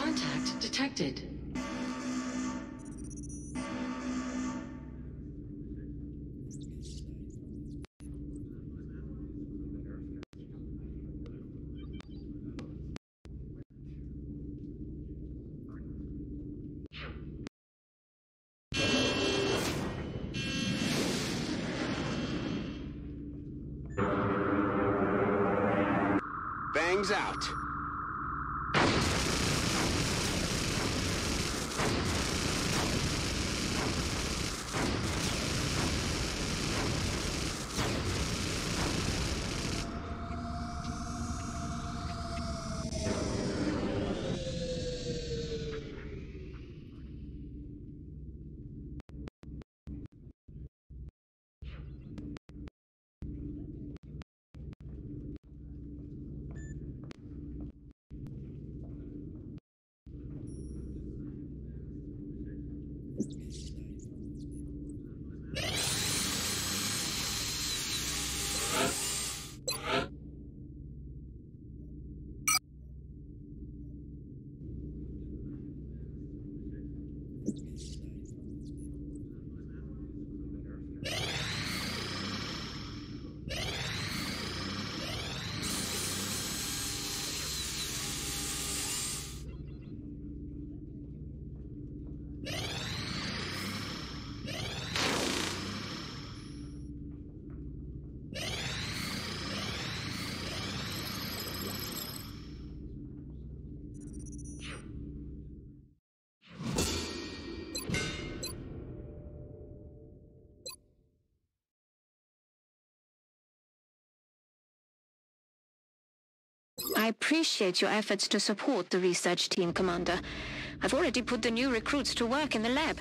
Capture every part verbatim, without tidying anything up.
Contact detected. Bangs out. I appreciate your efforts to support the research team, Commander. I've already put the new recruits to work in the lab.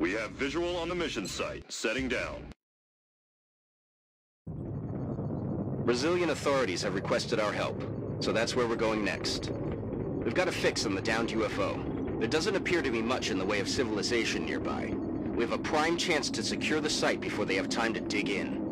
We have visual on the mission site. Setting down. Brazilian authorities have requested our help, so that's where we're going next. We've got a fix on the downed U F O. There doesn't appear to be much in the way of civilization nearby. We have a prime chance to secure the site before they have time to dig in.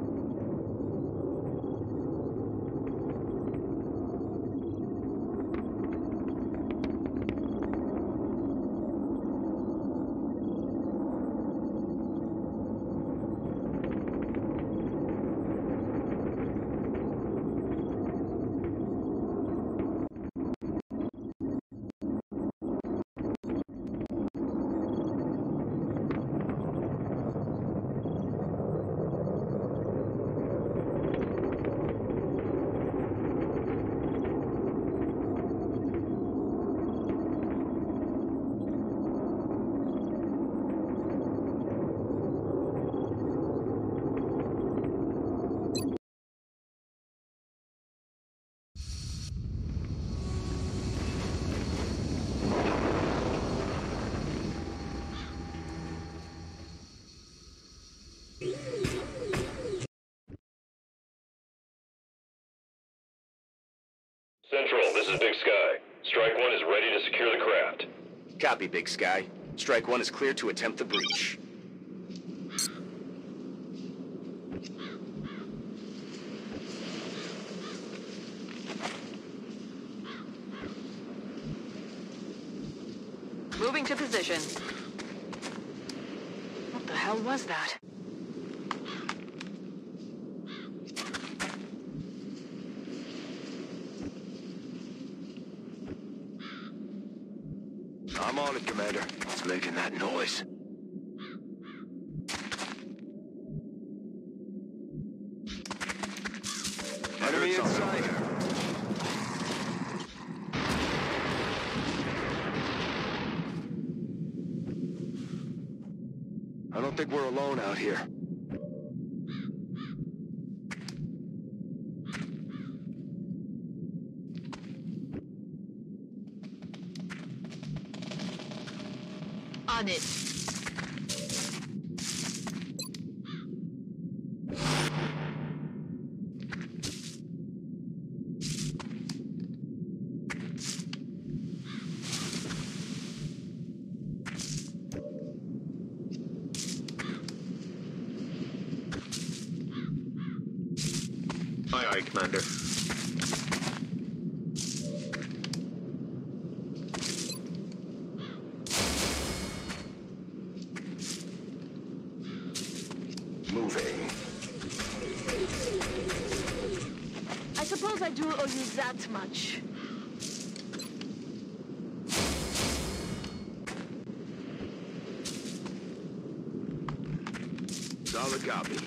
Central, this is Big Sky. Strike One is ready to secure the craft. Copy, Big Sky. Strike One is clear to attempt the breach. Moving to position. What the hell was that? I'm on it, Commander. It's making that noise. Enemy in sight. I don't think we're alone out here. On it. Aye, aye, Commander. Moving. I suppose I do owe you that much. Solid copy.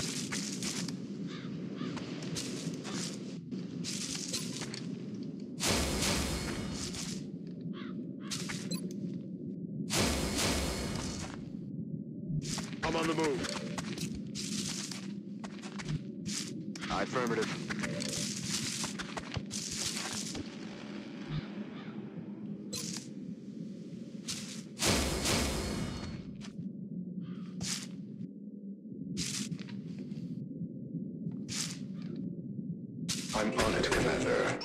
I'm on the move. Affirmative. I'm on it, Commander.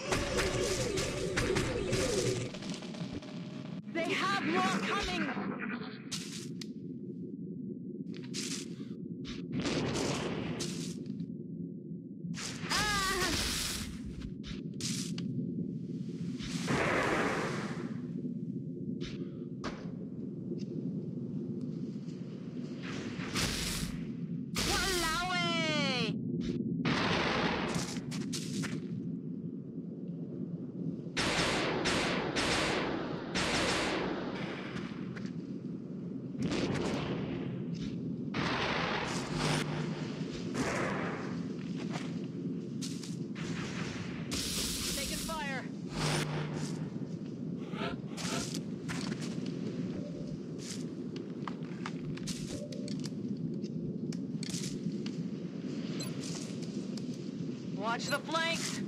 They have more coming! Watch the flanks!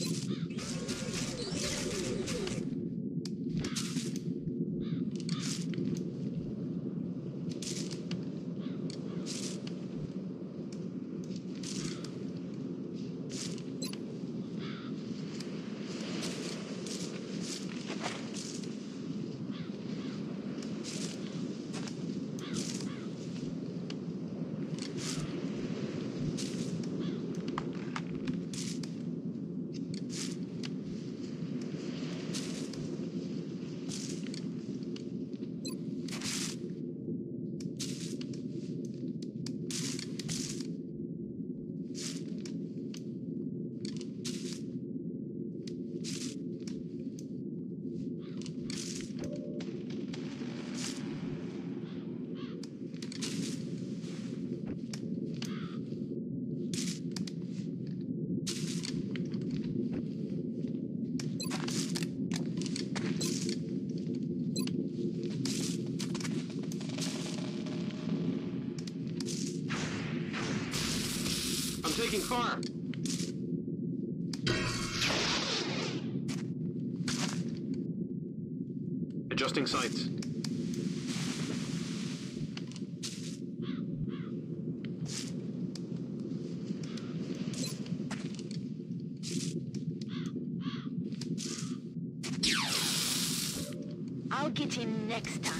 Taking fire. Adjusting sights. I'll get him next time.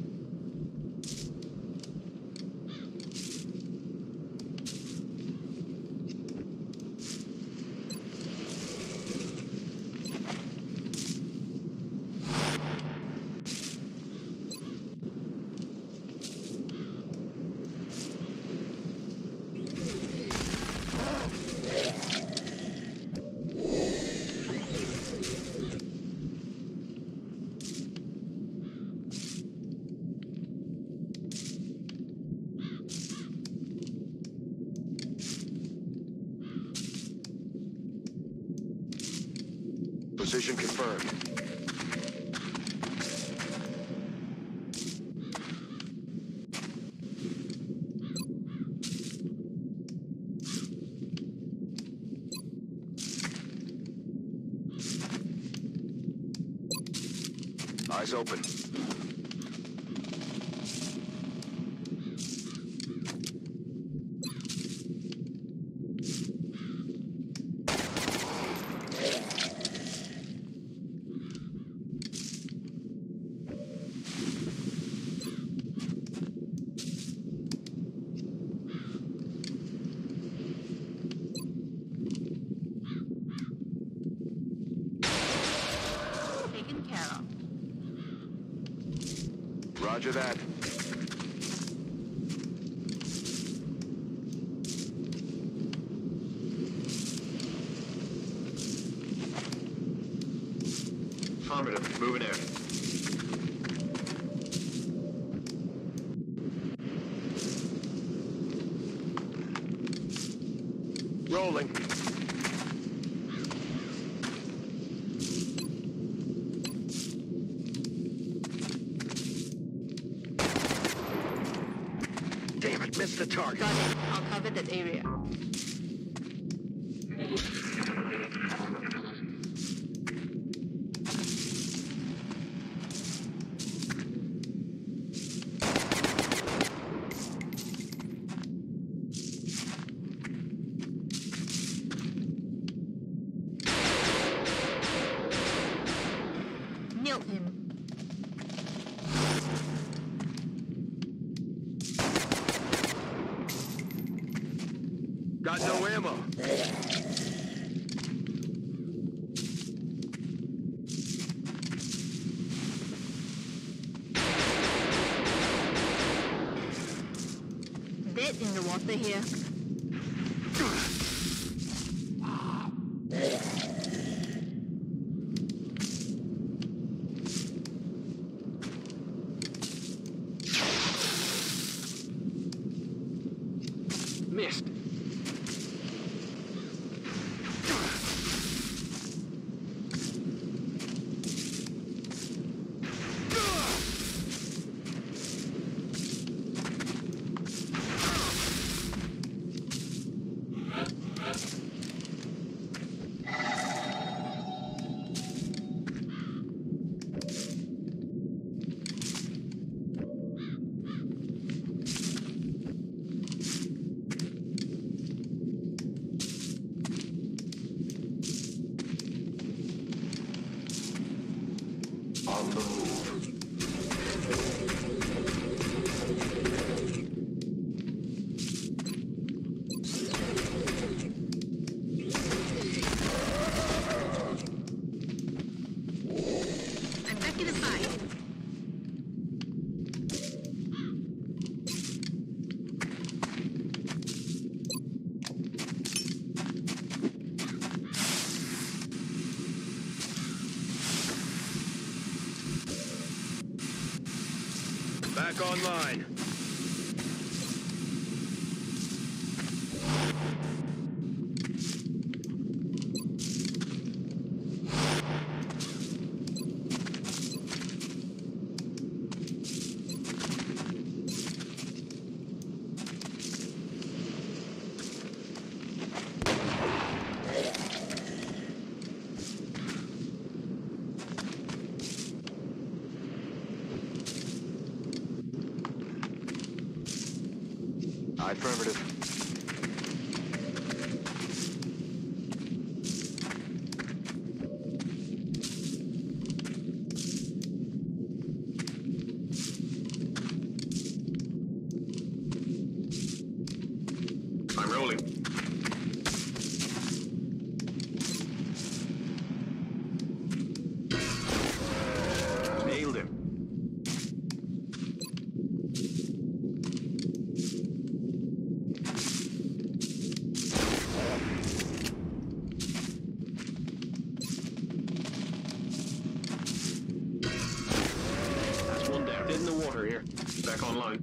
Position confirmed. Eyes open. Taken care of. Roger that. Affirmative. Moving in. Rolling. Damn it, missed the target. Got it. I'll cover that area. Nailed him. Got no ammo. Dead in the water here. Missed. On the move. I'm back in the fight. Back online. Affirmative. I'm rolling. Nailed him. That's one down. Dead in the water here. Back online.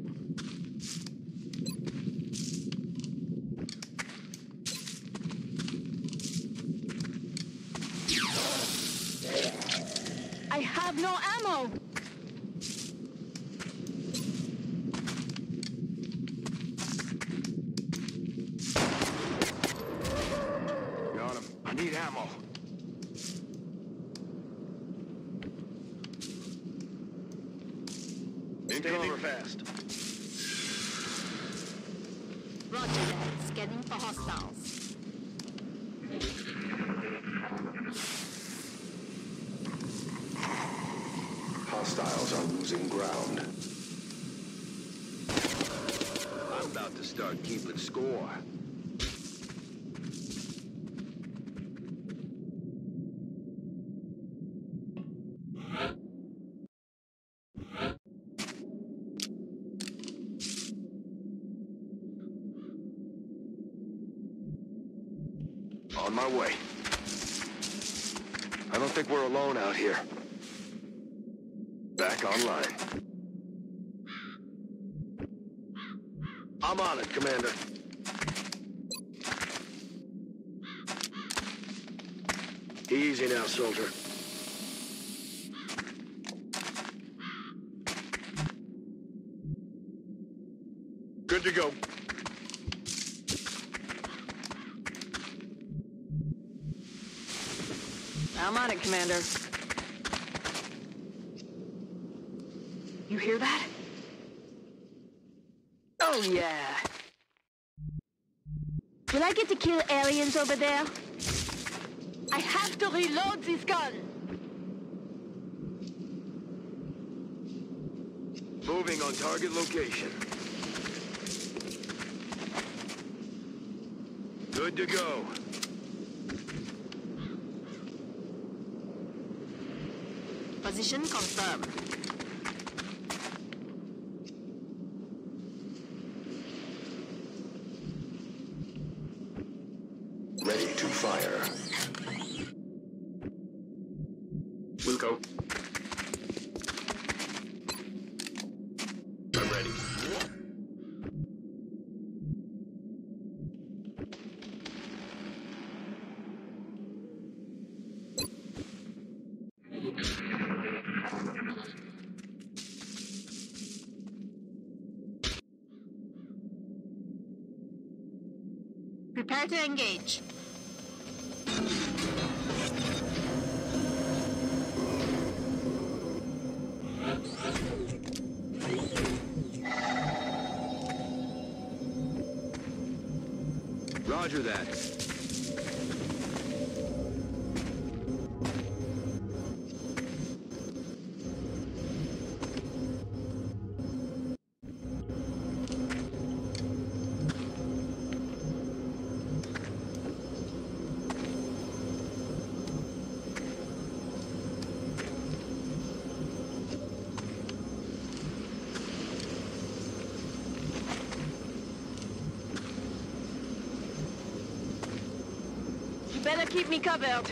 I have no ammo! Got him. I need ammo. Standing fast. Roger that. Scanning for hostiles. Hostiles are losing ground. I'm about to start keeping score. On my way. I don't think we're alone out here. Back online. I'm on it, Commander. Easy now, soldier. Good to go. I'm on it, Commander. You hear that? Oh, yeah. Will I get to kill aliens over there? I have to reload this gun! Moving on target location. Good to go. Position confirmed. Ready to fire. We'll go. I'm ready. Prepare to engage. Roger that. keep me covered.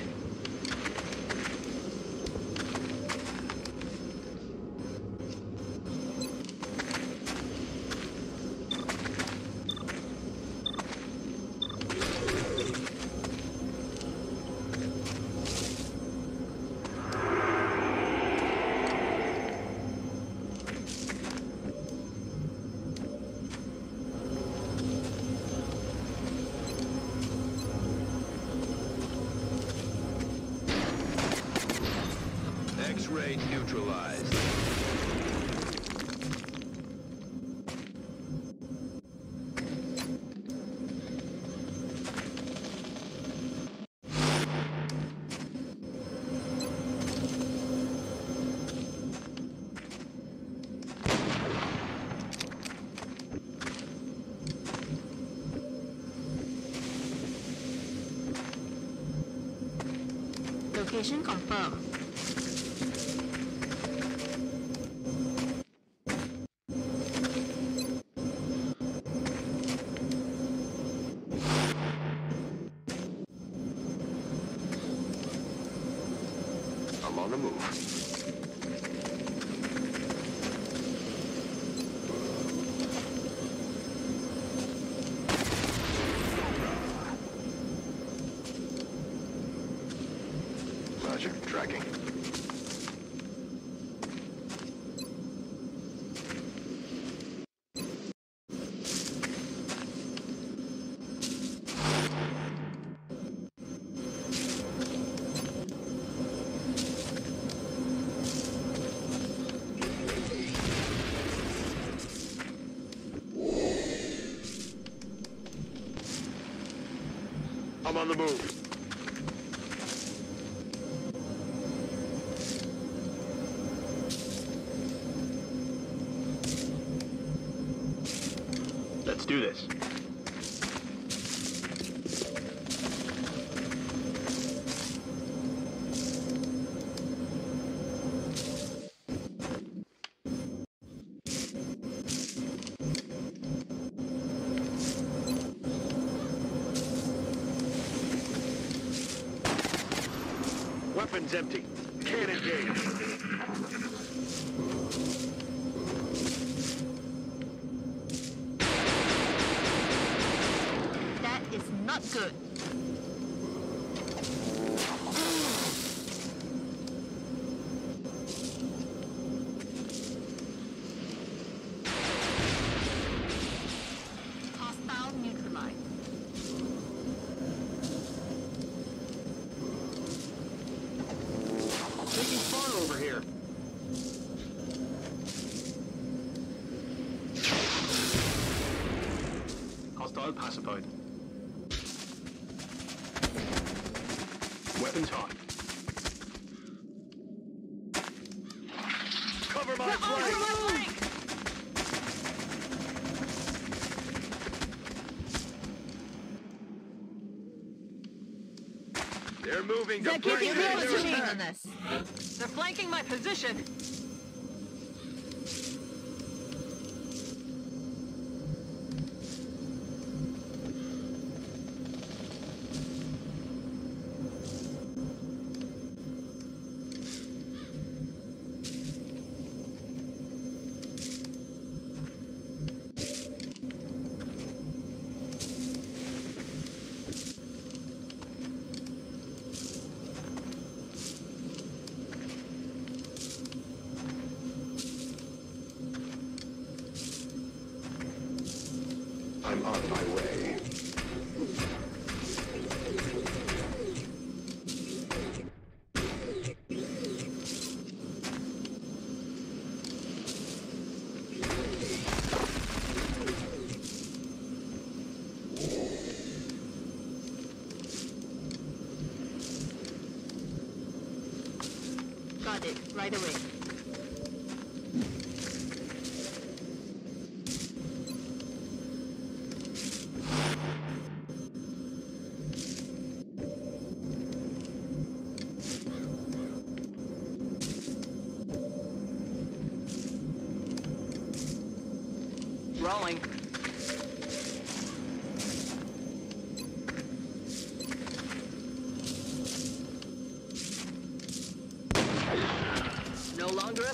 X-ray neutralized. Location confirmed. I'm on the move. Roger, tracking. I'm on the move. Let's do this. Weapons empty. Can't engage. That is not good. Hostile neutralized. Taking fire over here. Hostile pacified. Weapons hot. Cover my flank! They're moving to They're bring keeping their close to me attack. on us. They're flanking my position. I'm on my way. Got it, right away. Rolling.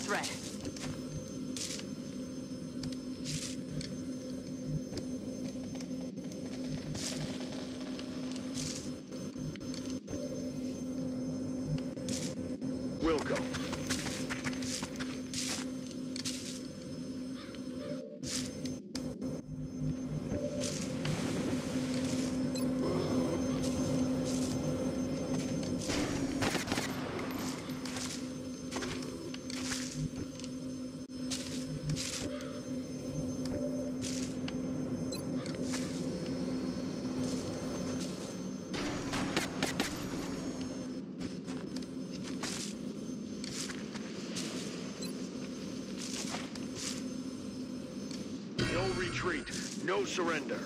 threat. We'll go. No retreat, no surrender.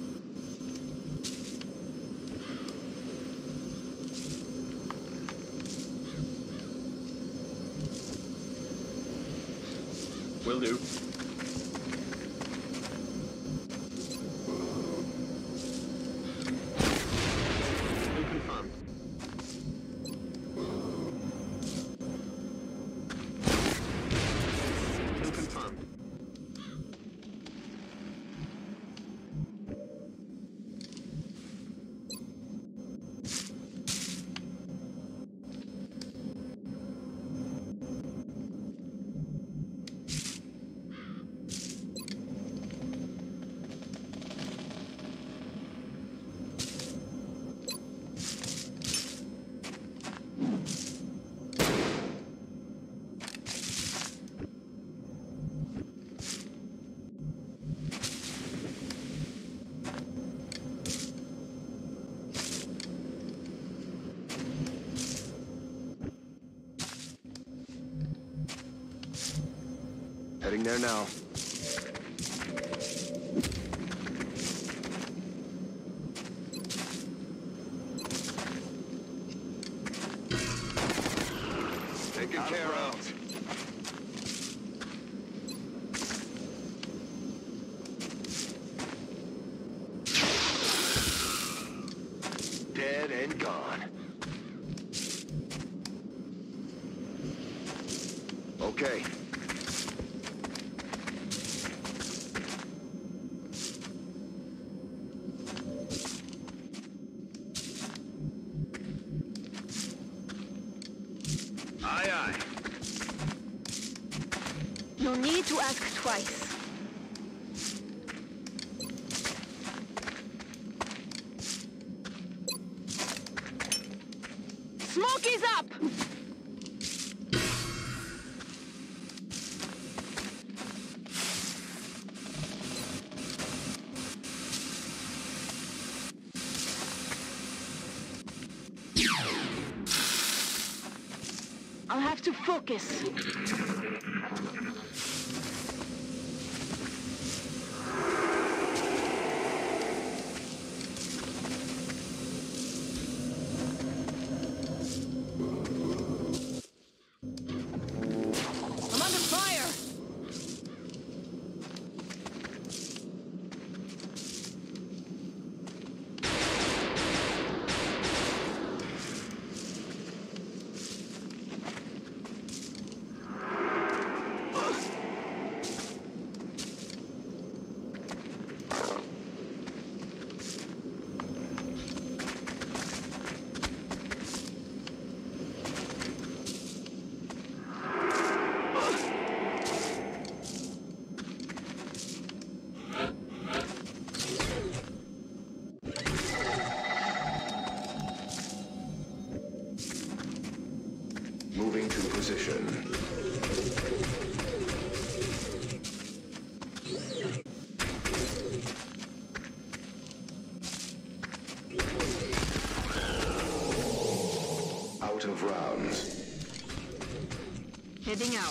Will do. Kill confirmed. Kill confirmed. Heading there now. Taken care of. Dead and gone. Okay. Aye, aye. No need to ask twice. Smoke is up! I'll have to focus. I'm under fire! Moving to position. Out of rounds. Heading out.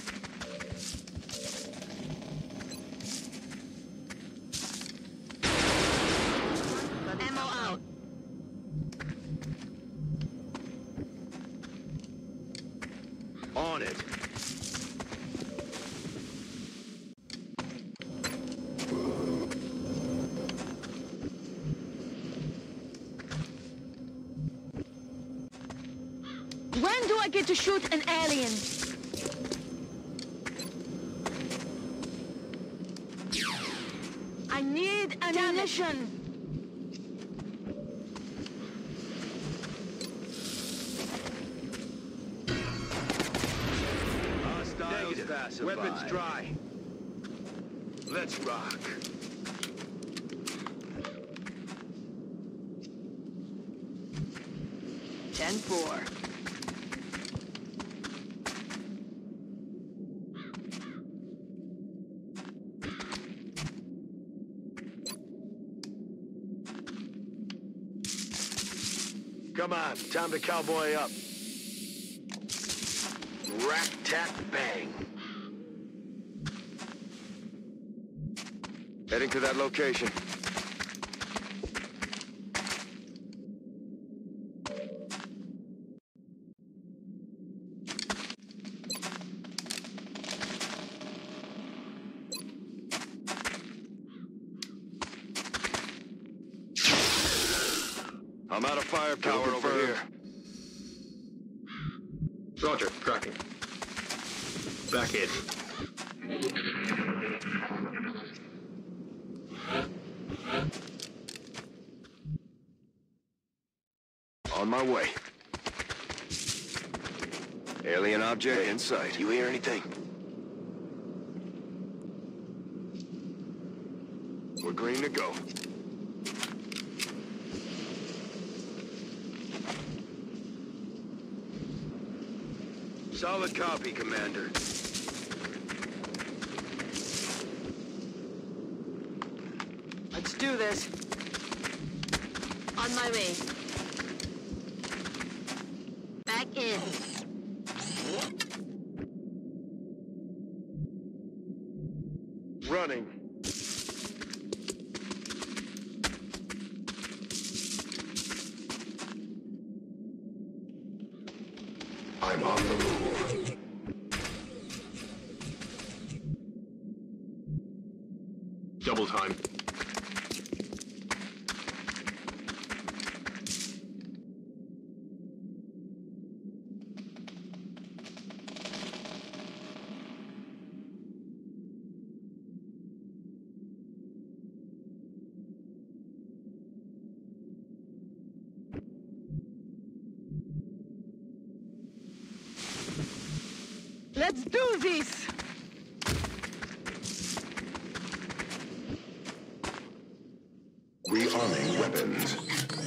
Ammo out. On it. When do I get to shoot an alien? I need ammunition. Hostiles pacified. Weapons dry. Let's rock. ten four. Come on, time to cowboy up. Rat tat bang. Heading to that location. I'm out of firepower over here. Roger, tracking. Back in. On my way. Alien object in sight. You hear anything? We're green to go. Solid copy, Commander. Let's do this. On my way. Back in. Running. I'm on the move. Double time. Let's do this! Rearming weapons.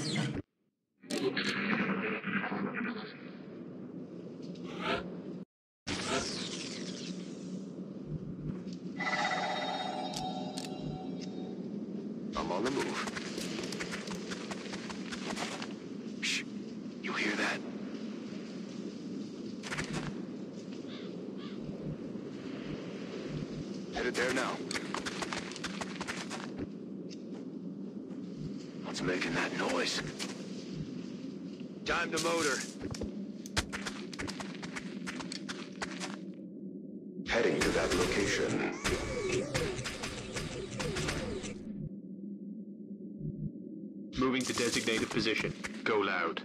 I'm on the move. Shh. You hear that? Headed there now. What's making that noise? Time to motor. Heading to that location. Moving to designated position. Go loud.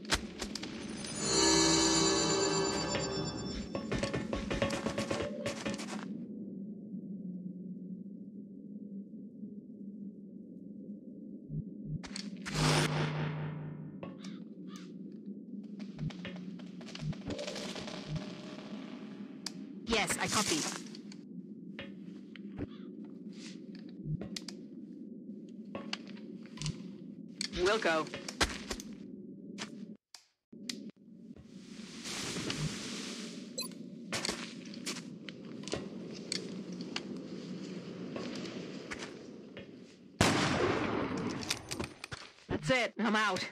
Yes, I copy. We'll go. That's it. I'm out.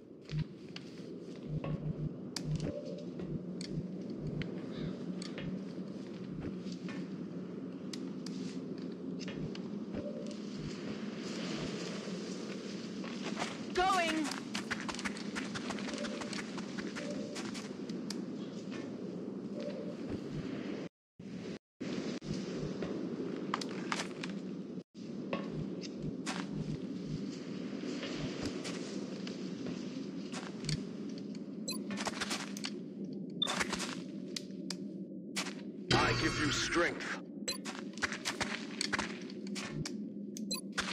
Going. I give you strength.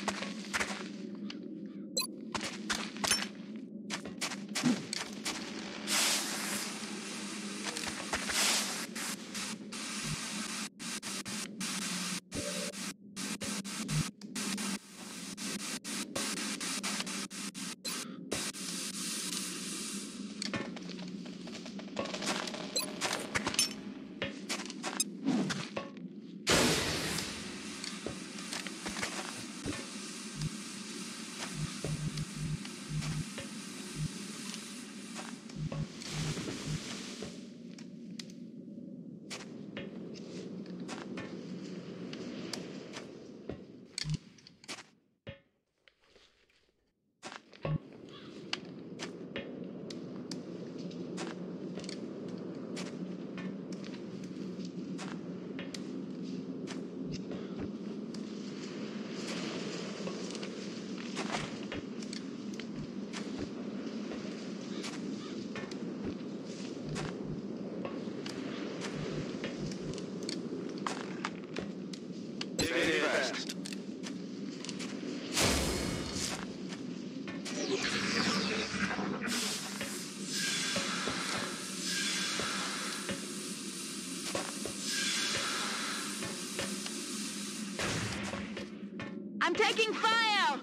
I'm taking fire!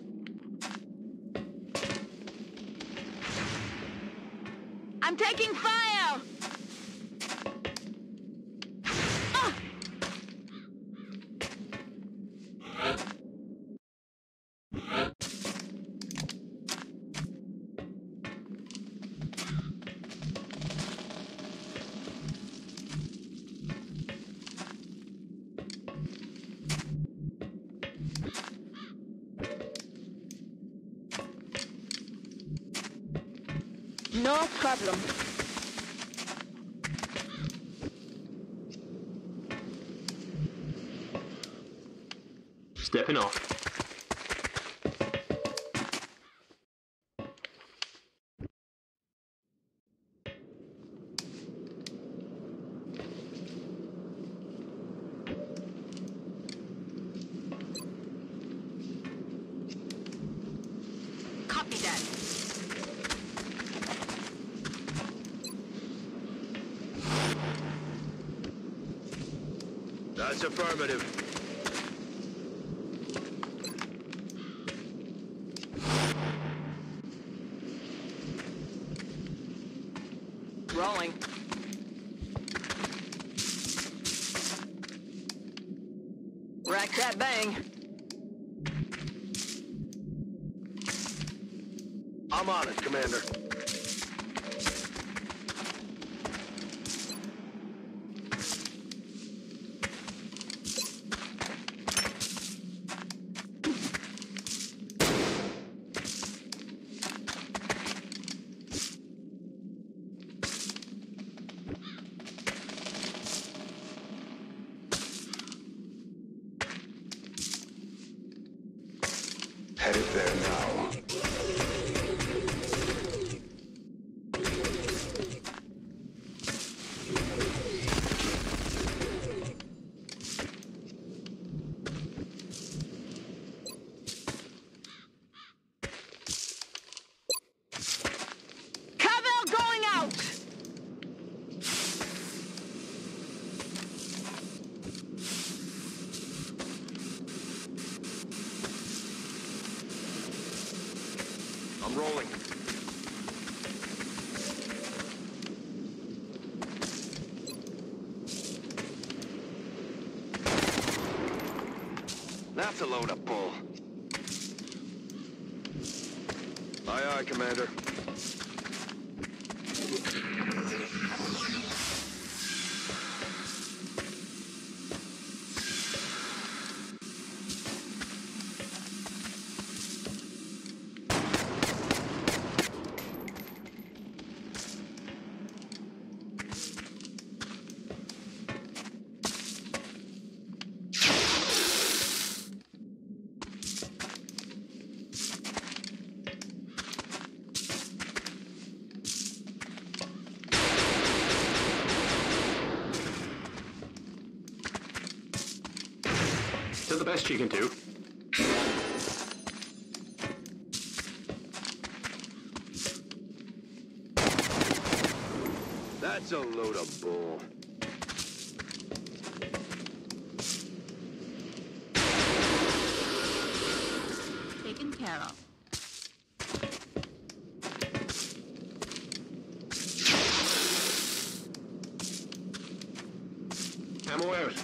I'm taking fire! Ah! No problem. Stepping off. Copy that. That's affirmative. Rolling. Rack that bang. I'm on it, Commander. Headed there now. Cover going out! I'm rolling. That's a load of bull. Aye, aye, Commander. Do the best you can do. That's a load of bull. Taken care of. Ammo out.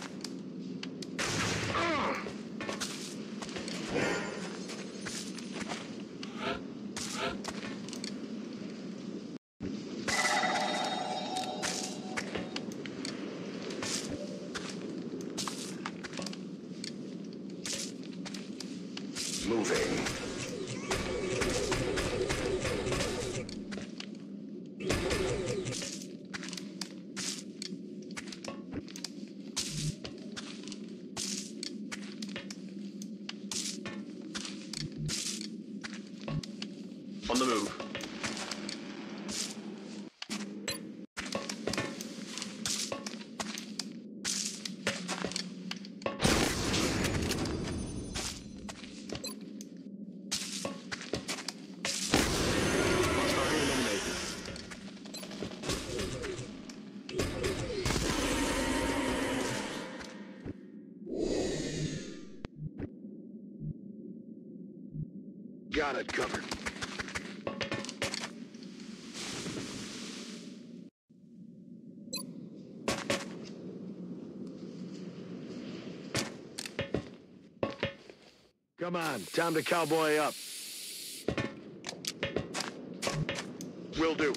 Moving. On the move. got it covered. Come on, time to cowboy up. Will do.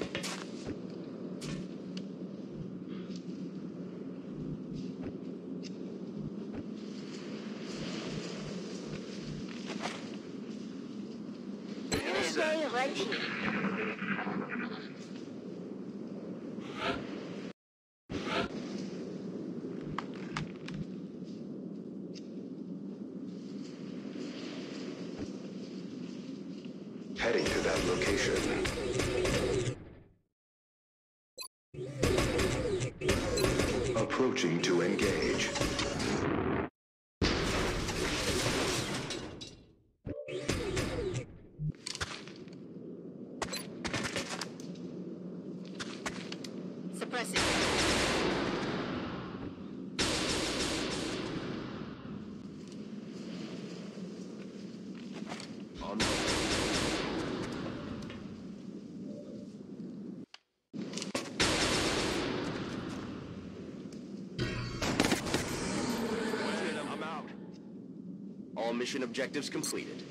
Stay right here. Heading to that location. Approaching to engage. Suppress it. On the way. I'm out. All mission objectives completed.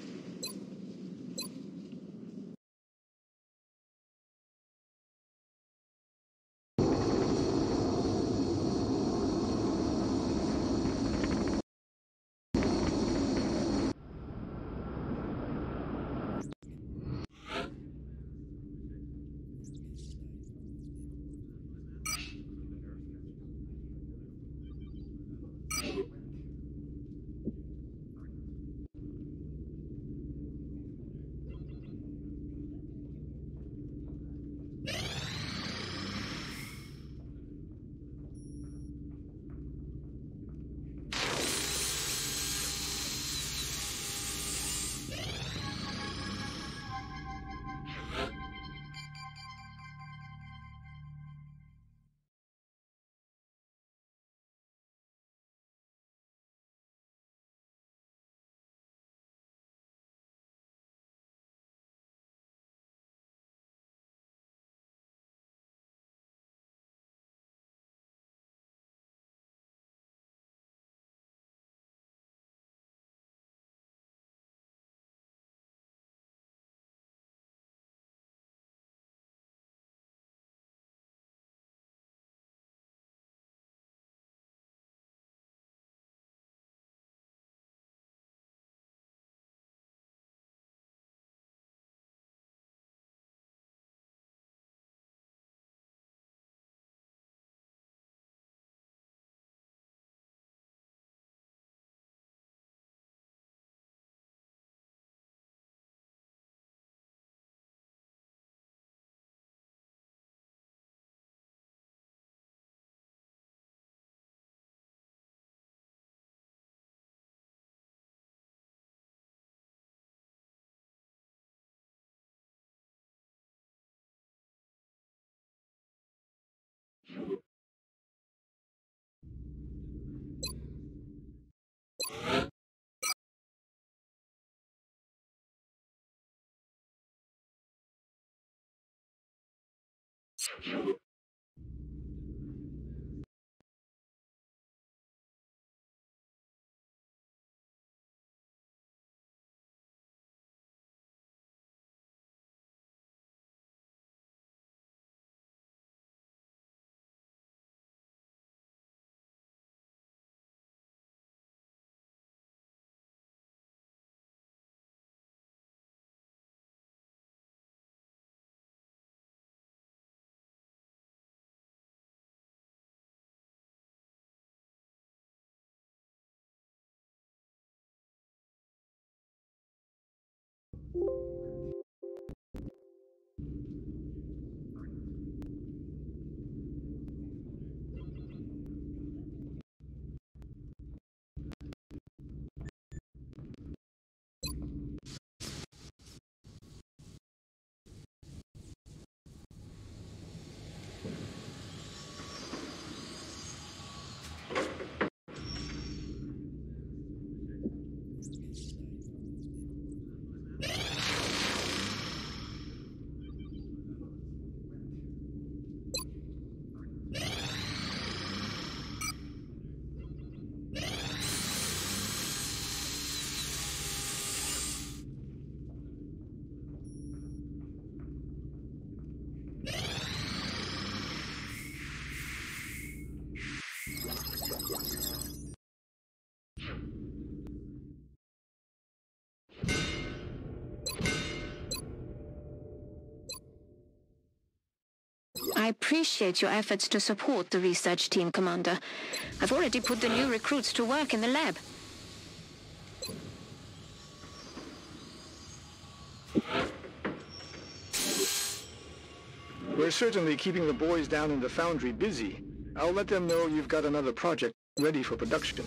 I appreciate your efforts to support the research team, Commander. I've already put the new recruits to work in the lab. We're certainly keeping the boys down in the foundry busy. I'll let them know you've got another project ready for production.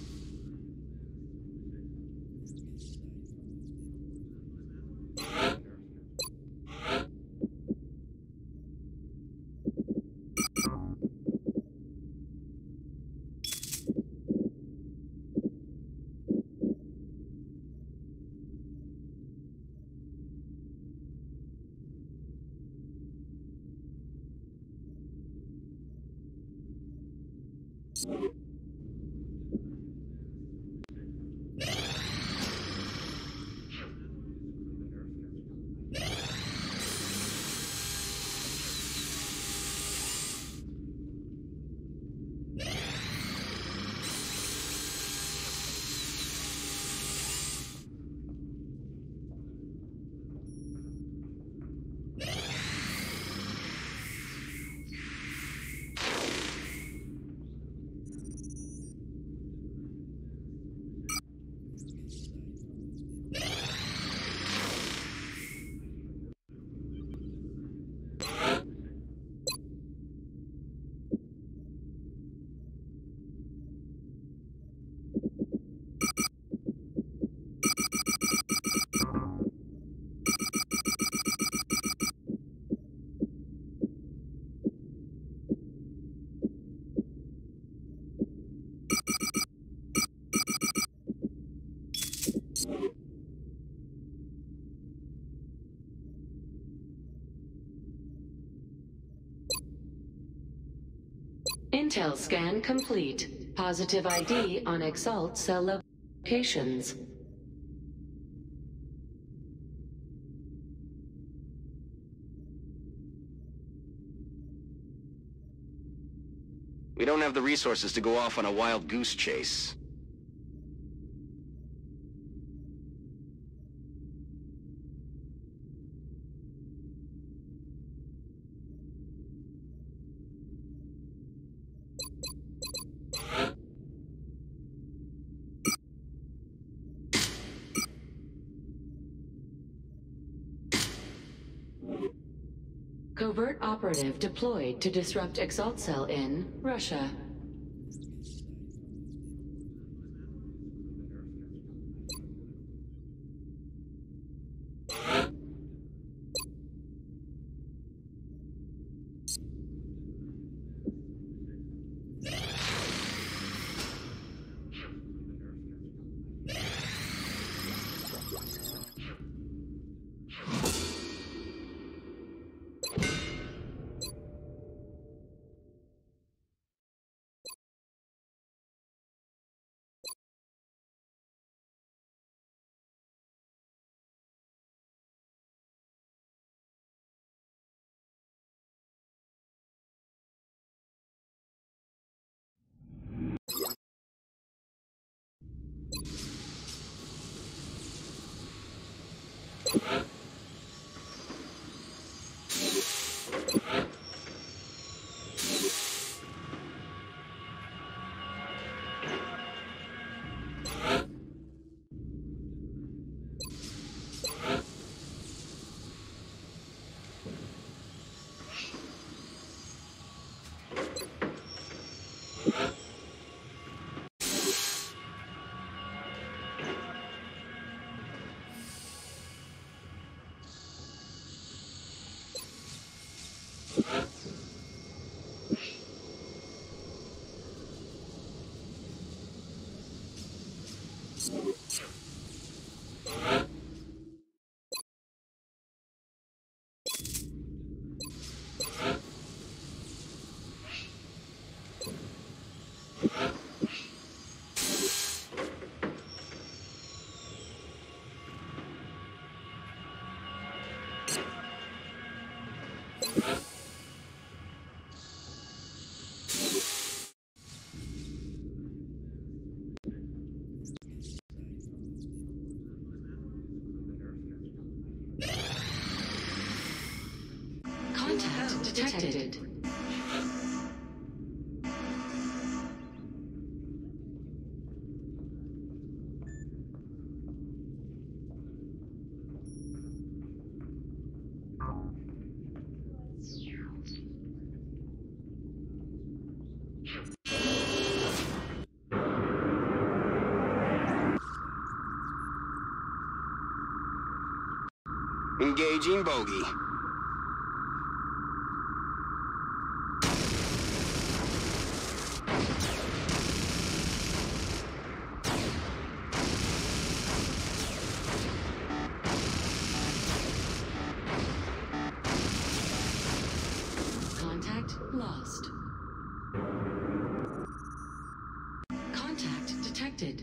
Intel scan complete. Positive I D on Exalt cell locations. We don't have the resources to go off on a wild goose chase. Covert operative deployed to disrupt Exalt Cell in Russia. Contact detected. Engaging bogey. Contact lost. Contact detected.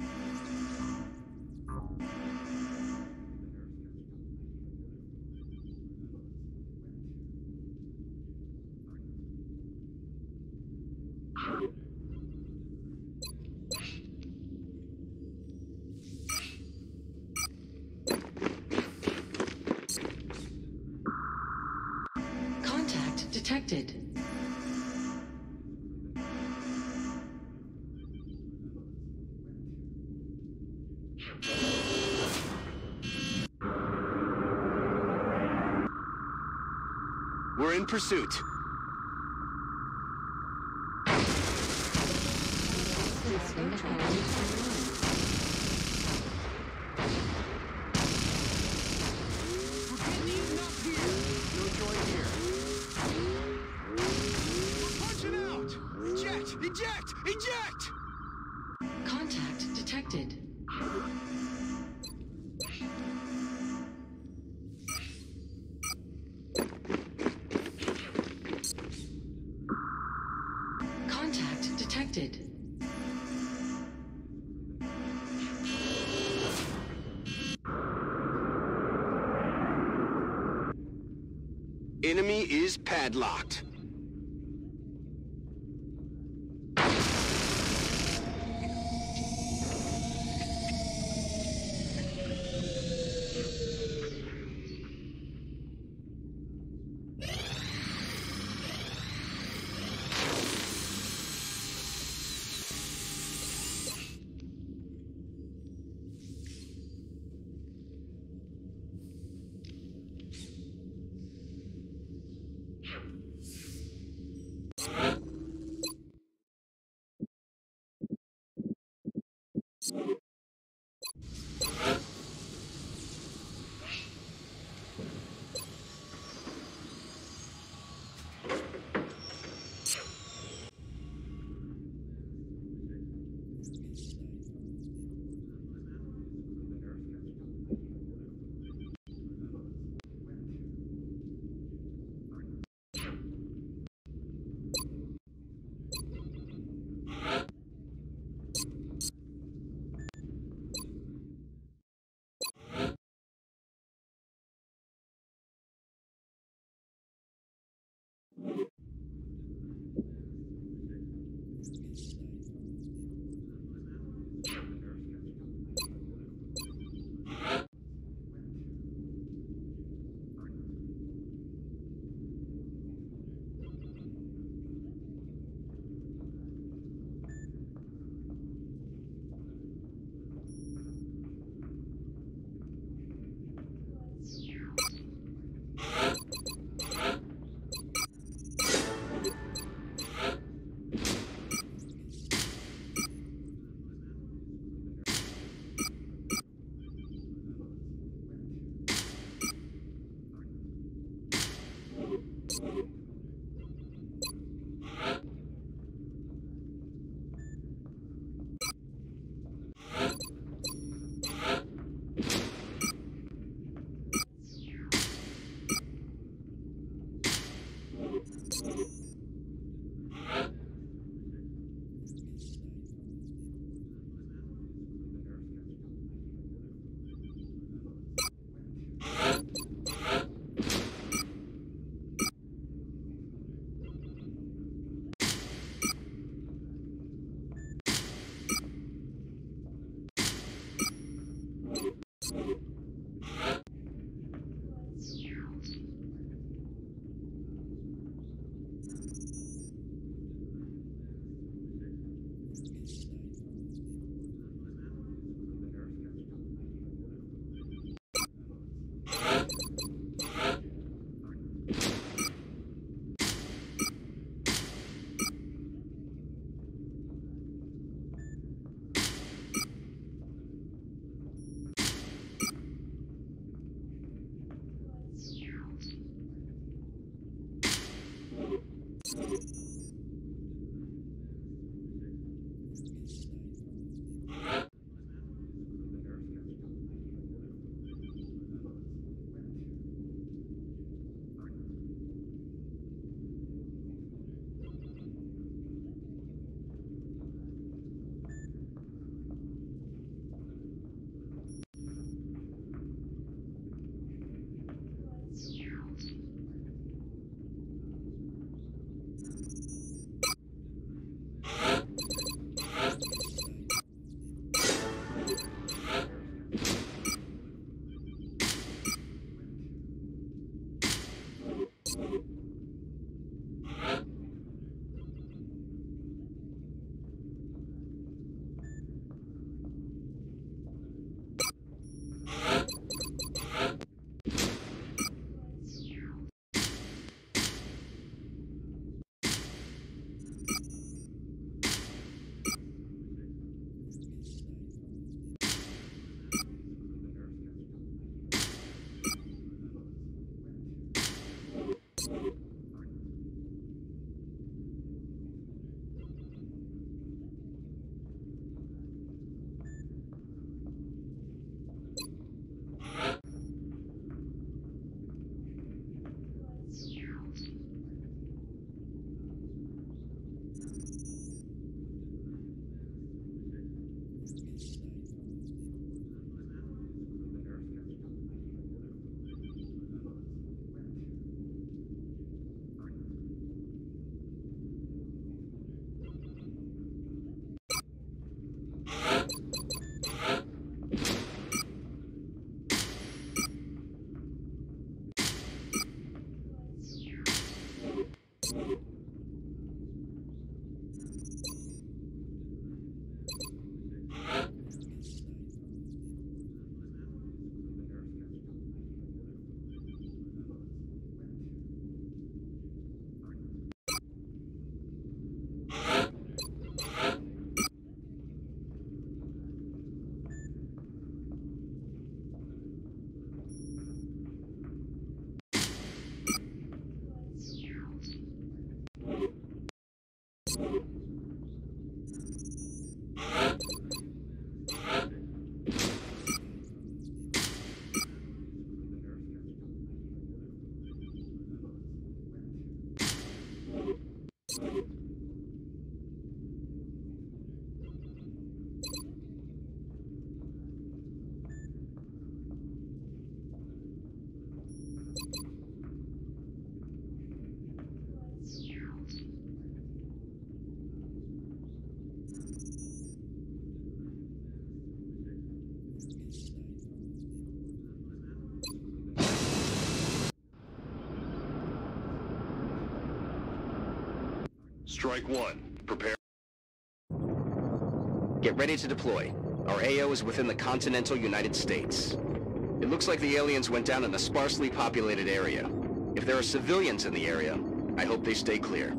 Contact detected. We're in pursuit. System activity online. We're getting eaten up here. No joy here. We're punching out. Eject! Eject! Eject! Contact detected. Contact detected. Enemy is padlocked. Strike one. Prepare. Get ready to deploy. Our A O is within the continental United States. It looks like the aliens went down in a sparsely populated area. If there are civilians in the area, I hope they stay clear.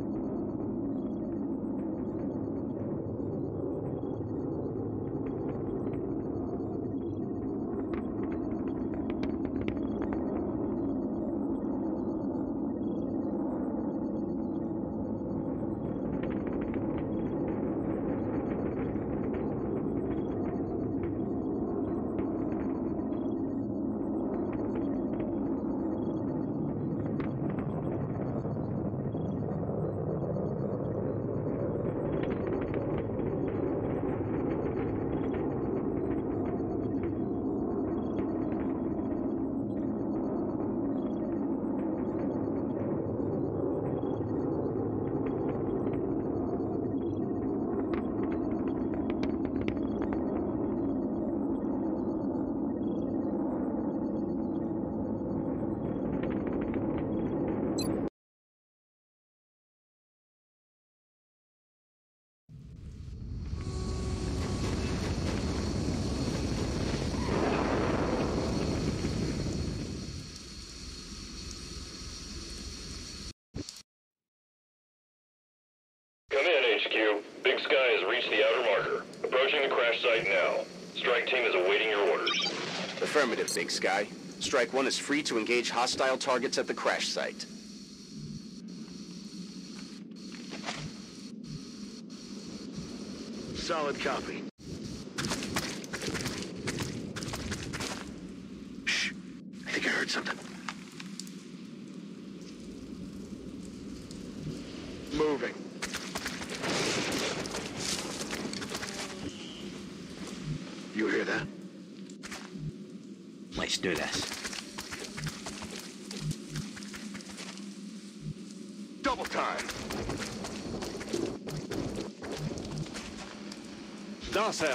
Come in, H Q. Big Sky has reached the outer marker. Approaching the crash site now. Strike team is awaiting your orders. Affirmative, Big Sky. Strike one is free to engage hostile targets at the crash site. Solid copy. Shh. I think I heard something. Moving. You hear that? Let's do this. Double time. Да, сэр.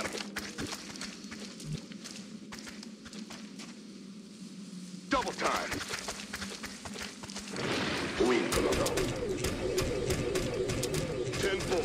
Double time. Wimbledon. ten four.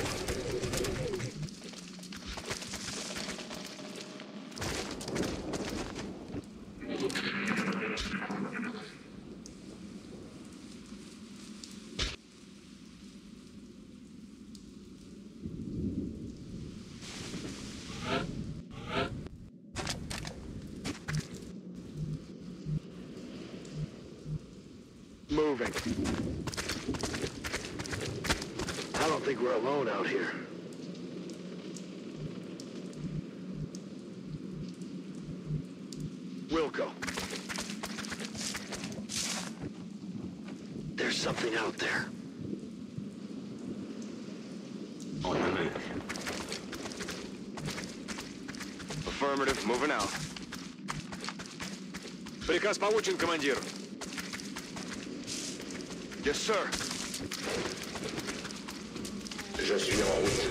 Moving. I don't think we're alone out here. Wilco. There's something out there. On the move. Affirmative, moving out. Приказ получен, командир. Yes, sir. Je suis en route.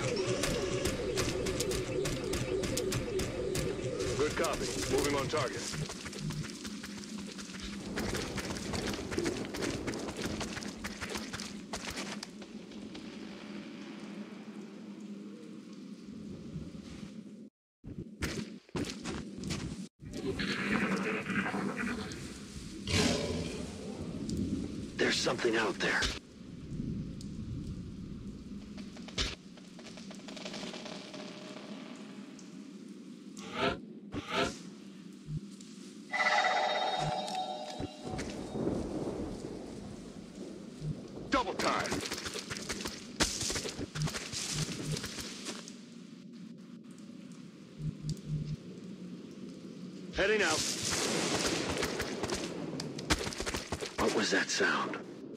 Good copy. Moving on target. There's something out there. Double time. Heading out. What was that sound?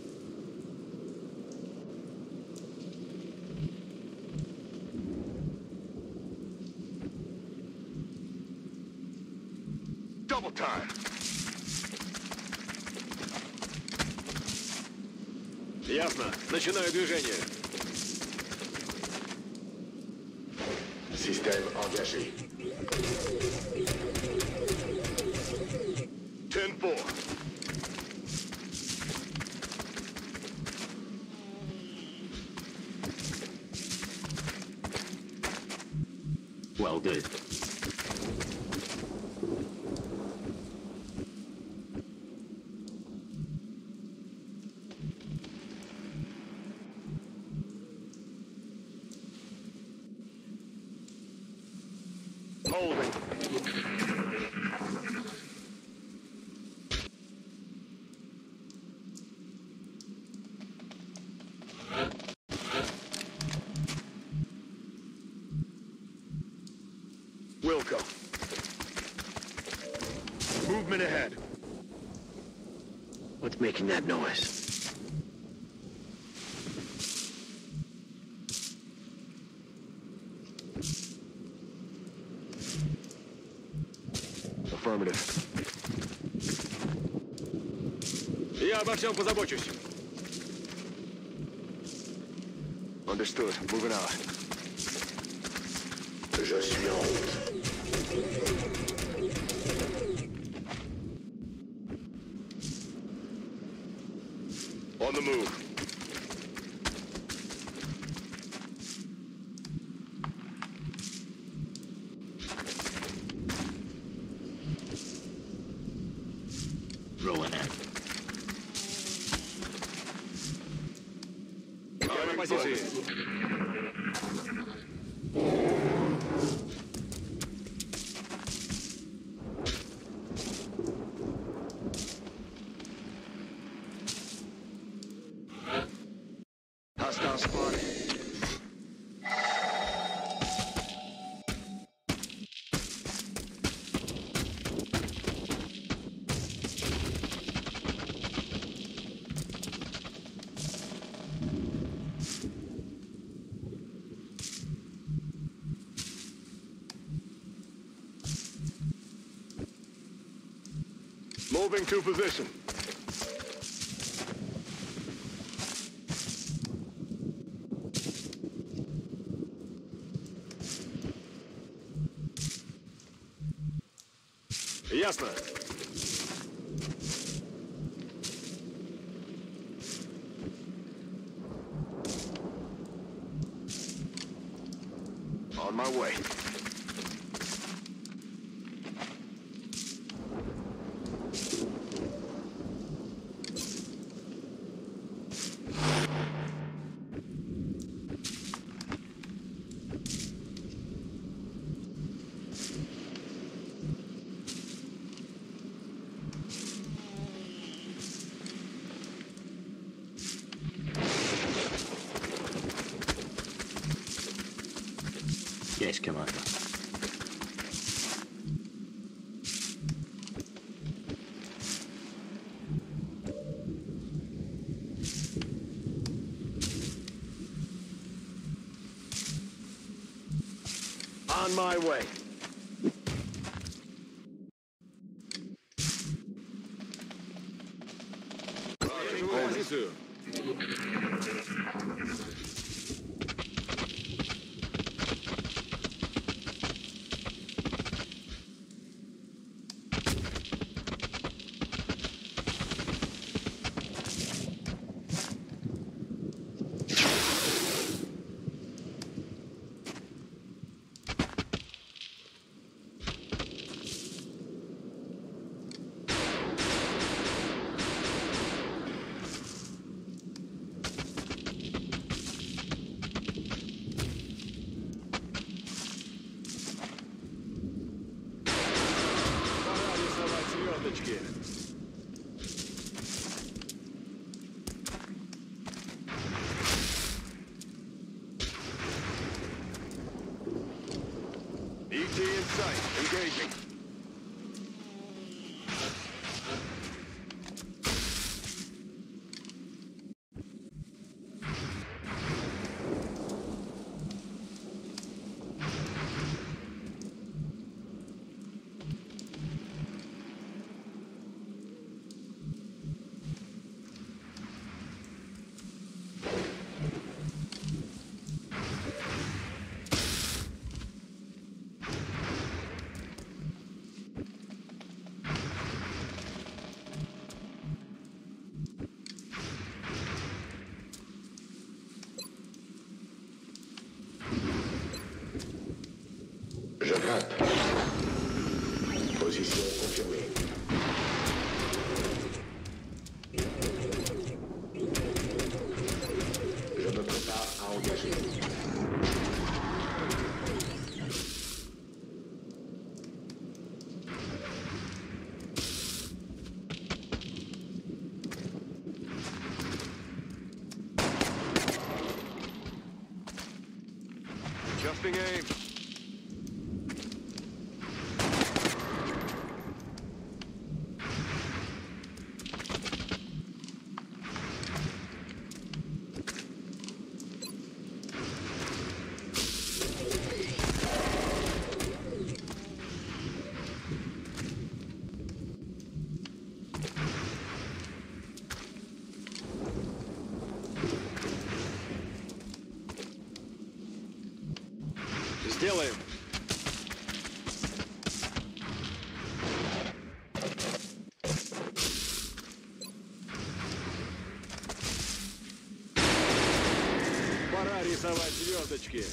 Double time. Ясно. Начинаю движение. Système engagé. ten four. Welded. Holding. Wilco. Movement ahead. What's making that noise? Affirmative. Я обо всем позабочусь. Understood. Moving out. Je suis en route. On the move. Rolling in. Я на позиции. Hostile spotted. Moving to position. Ясно. On my way. Есть, команда. On my way. Позицию. Звездочки. E T in sight. Engaging. Rap. Position confirmée. Je me prépare à engager. Adjusting aim. Сделаем. Пора рисовать звездочки.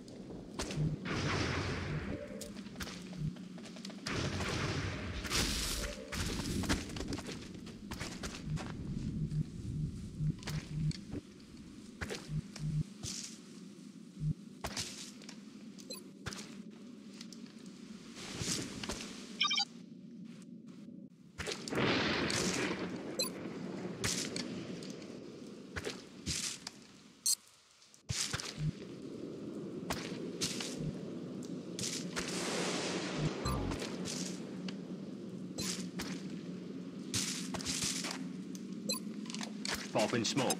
Popping smoke.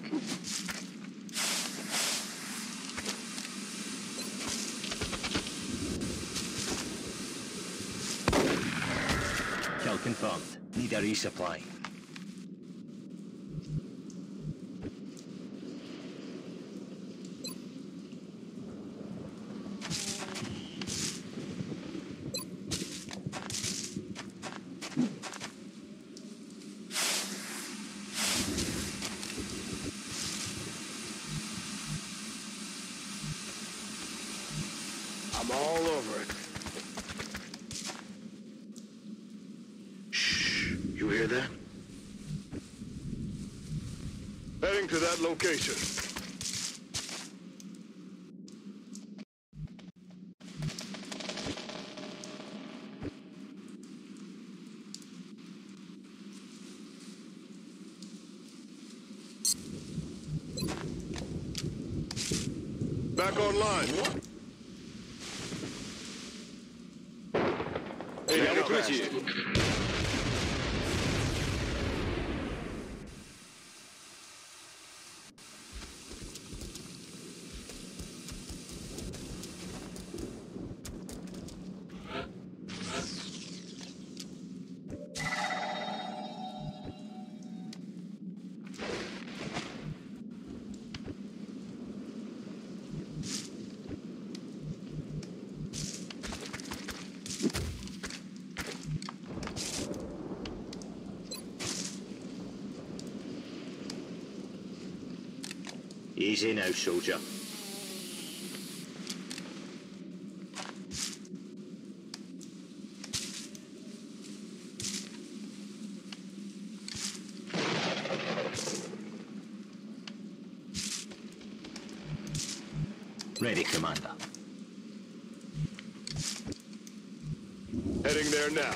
Kill confirmed. Need a resupply. I'm all over it. Shh. You hear that? Heading to that location. Back online. Я в укрытии. Easy now, soldier. Ready, Commander. Heading there now.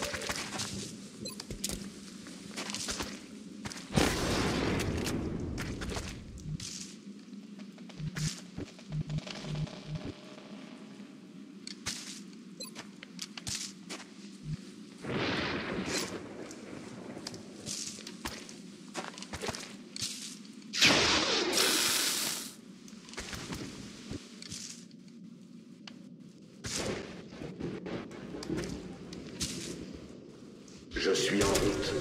Je suis en route.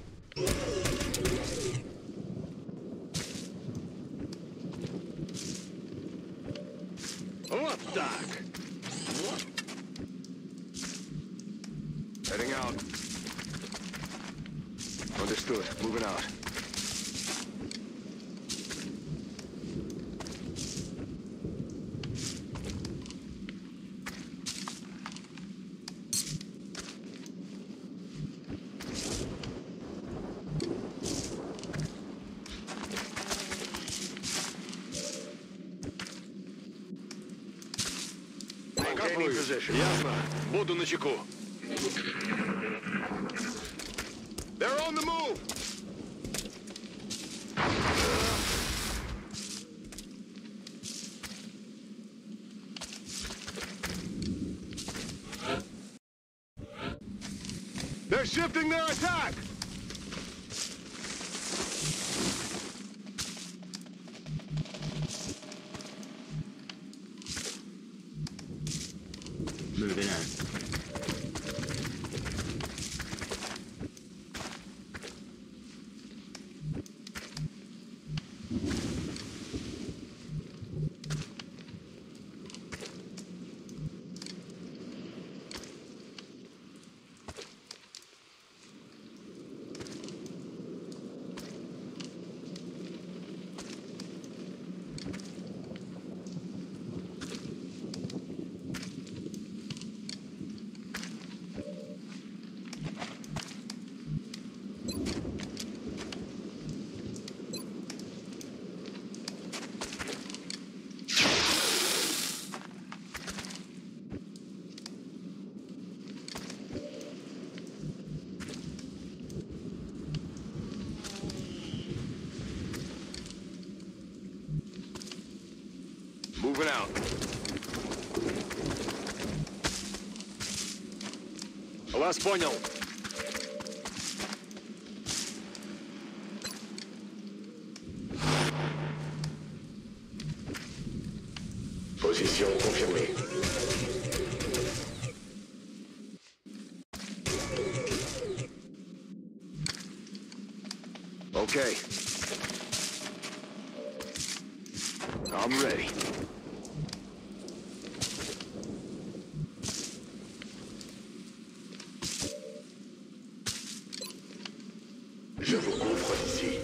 Вот так. Heading out. Understood. Moving out. Maintaining position. Ясно. Буду начеку. They're on the move! They're shifting their attack! Moving out. Moving out. Вас понял. Position confirmée. Okay. I'm ready. Je vous couvre d'ici.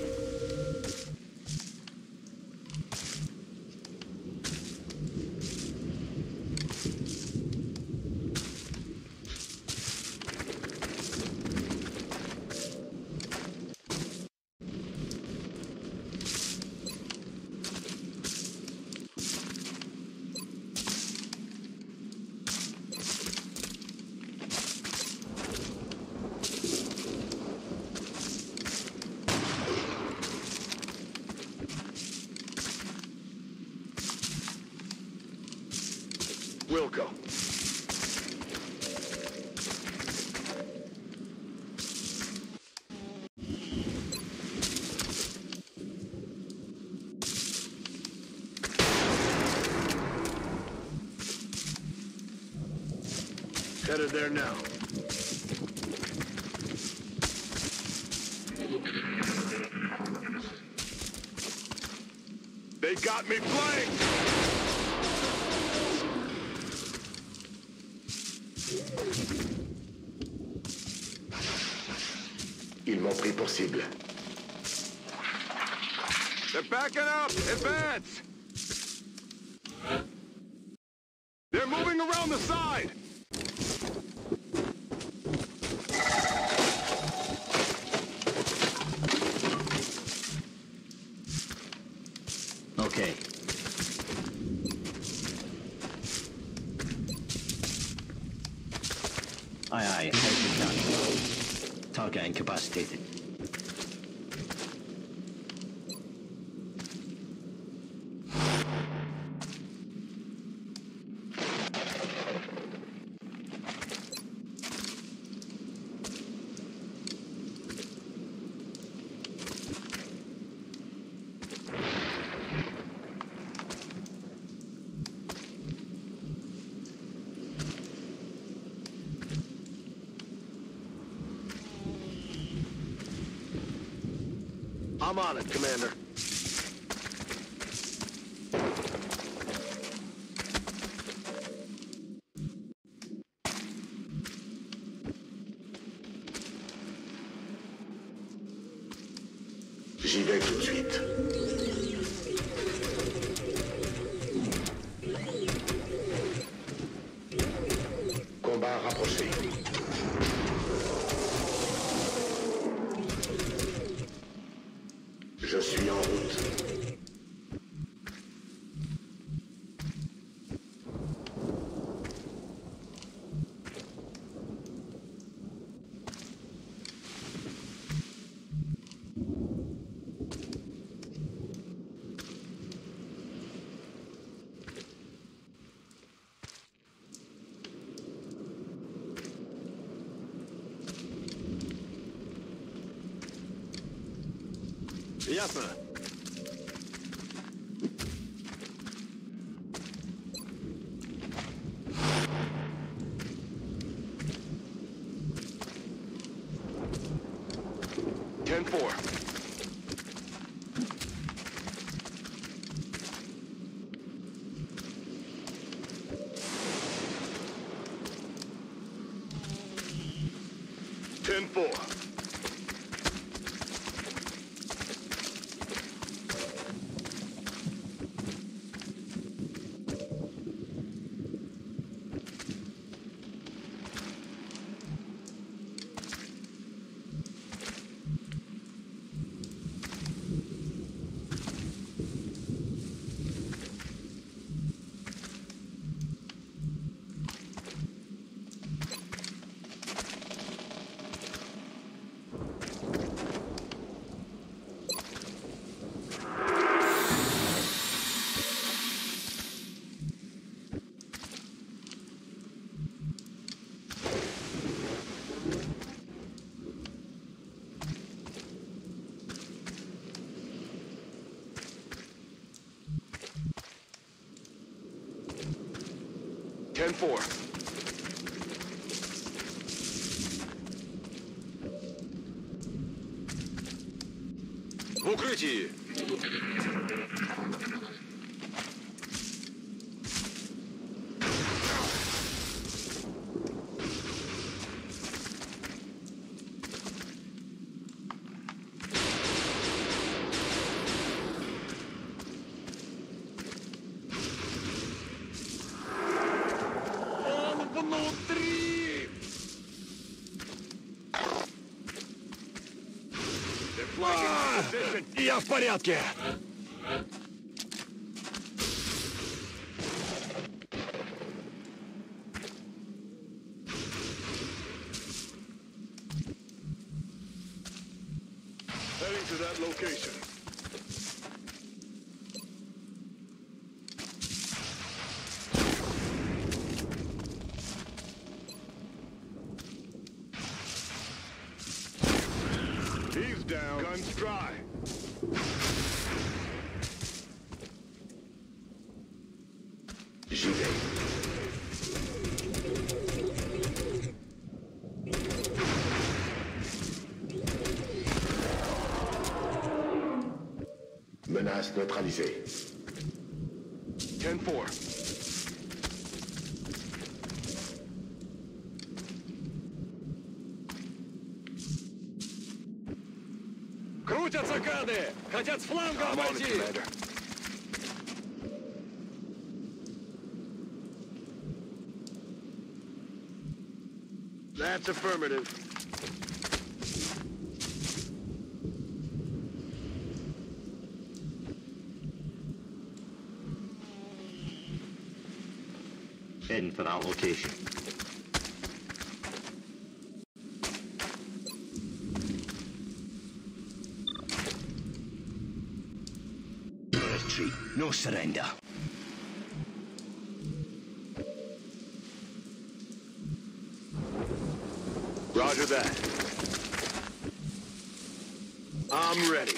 Wilco. Headed there now. They got me flanked! Ils m'ont pris pour cible. They're backing up! Advance! They're moving around the side! Okay. Aye, aye, out. Target incapacitated. I'm on it, Commander. J'y vais tout de suite. Combat rapproché. Je suis en route. Ясно. ten four. ten four. ten four. В укрытии! Внутри! А, я в порядке! Heading to that location. He's down. Guns dry. J'y vais. Menace neutralisée. ten four. Крутятся гады! Хотят с фланга I'm on it, обойти! Commander. That's affirmative. Heading for that location. Retreat, no surrender. Roger that. I'm ready.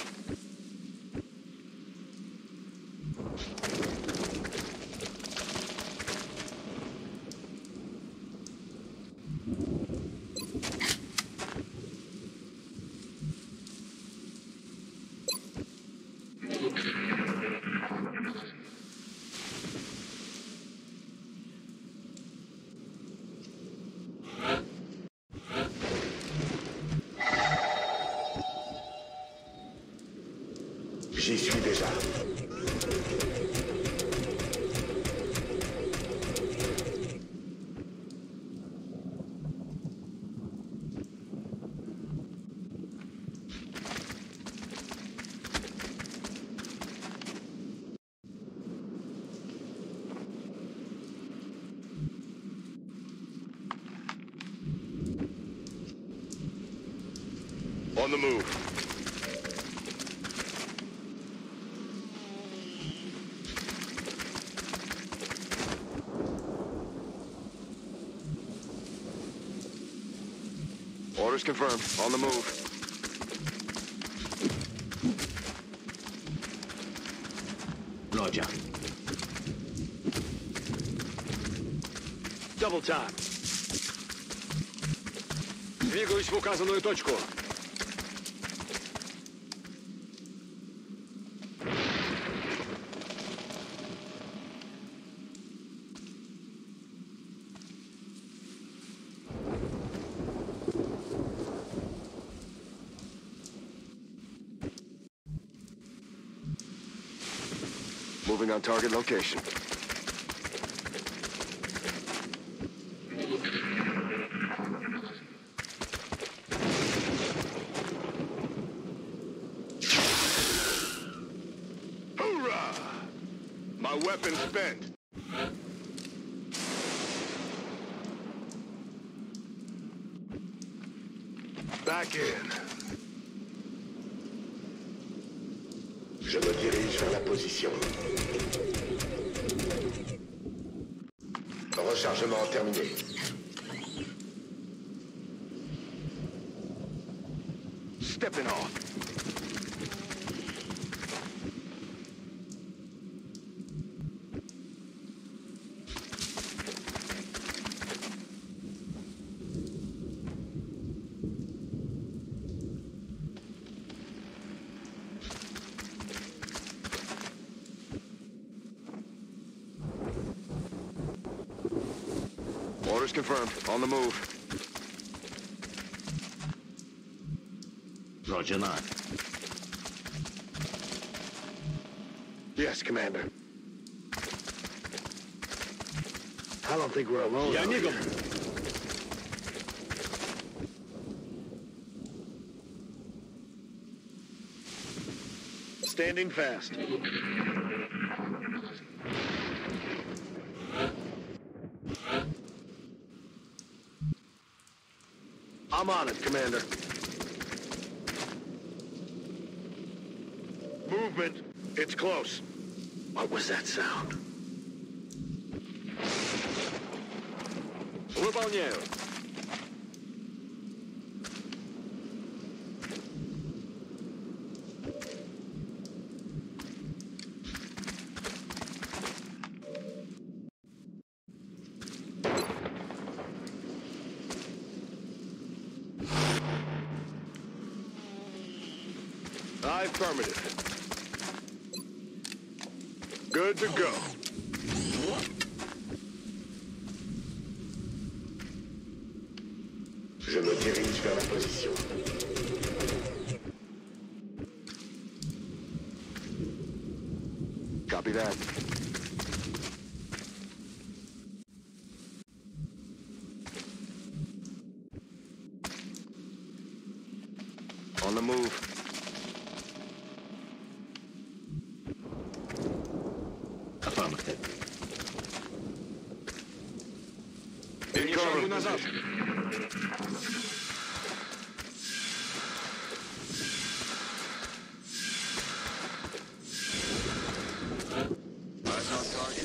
J'y suis déjà. On the move. Orders confirmed. On the move. Double time. Двигаюсь в указанную точку. Moving on target location. Hoorah! My weapon spent. Back in. Je me dirige vers la position. Rechargement terminé. Stepping off. Orders confirmed. On the move. Roger that. Yes, Commander. I don't think we're alone. Я out мигом. here. Standing fast. I'm on it, Commander. Movement. It's close. What was that sound? Выполняю. Affirmative. Good to go. Je me dirige vers la position. Copy that. On the move. Affirmative. Ни шагу назад. Eyes on target.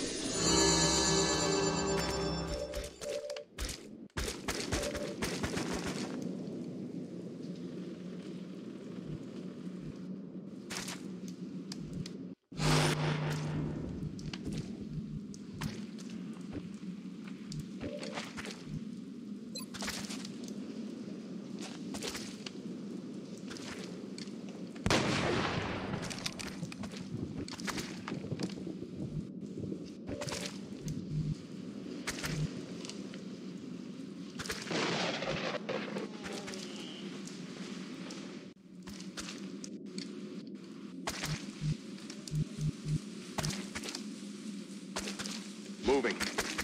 Moving.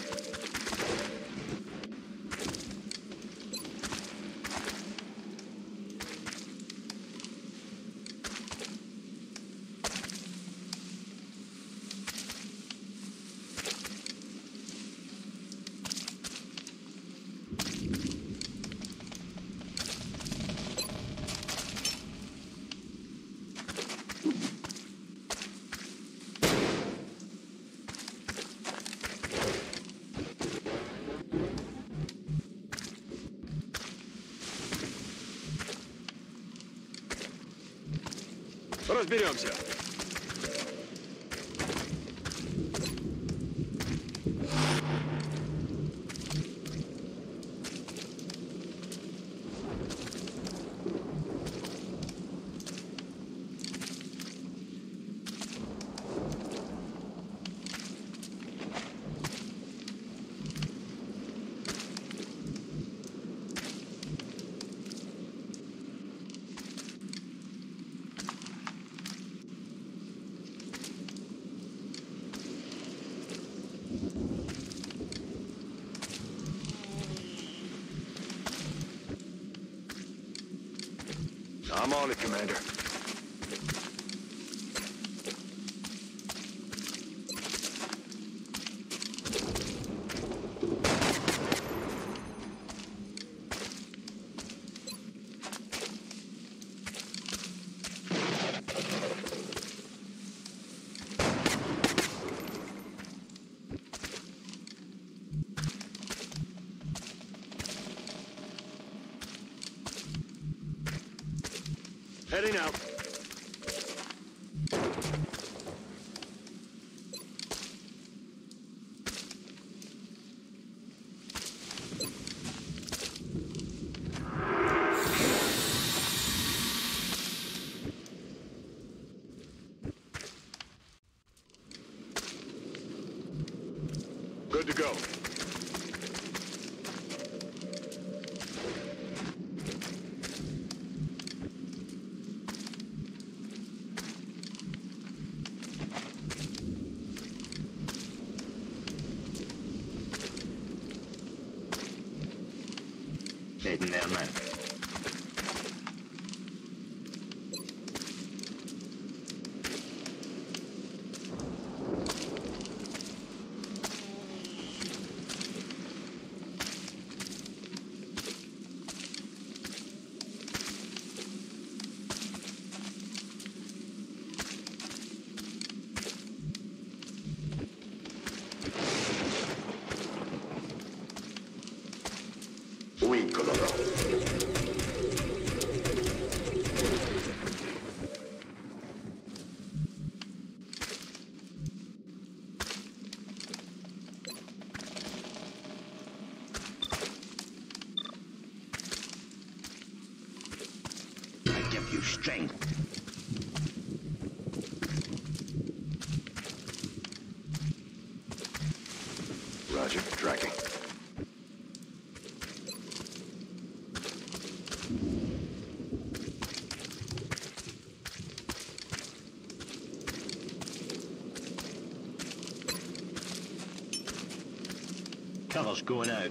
Разберемся. I'm on it, Commander. Heading out. Good to go. Heading there now. Oui, commandant. I give you strength. Roger, tracking. Cover's going out.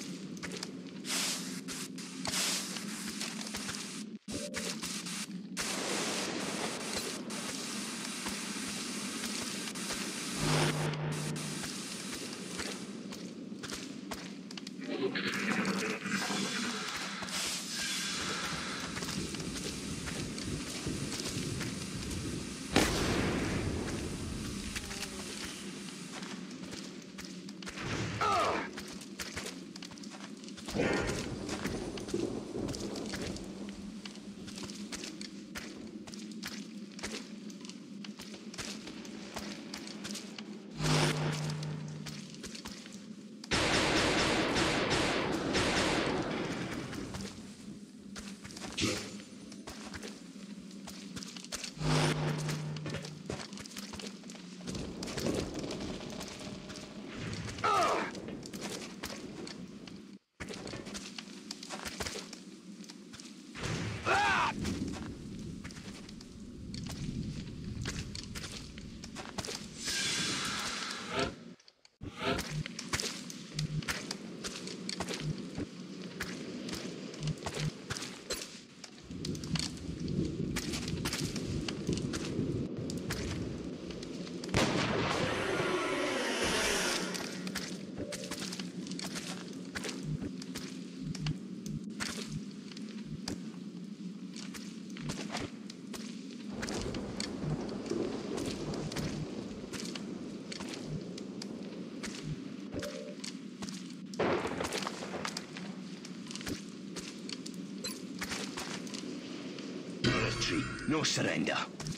No surrender.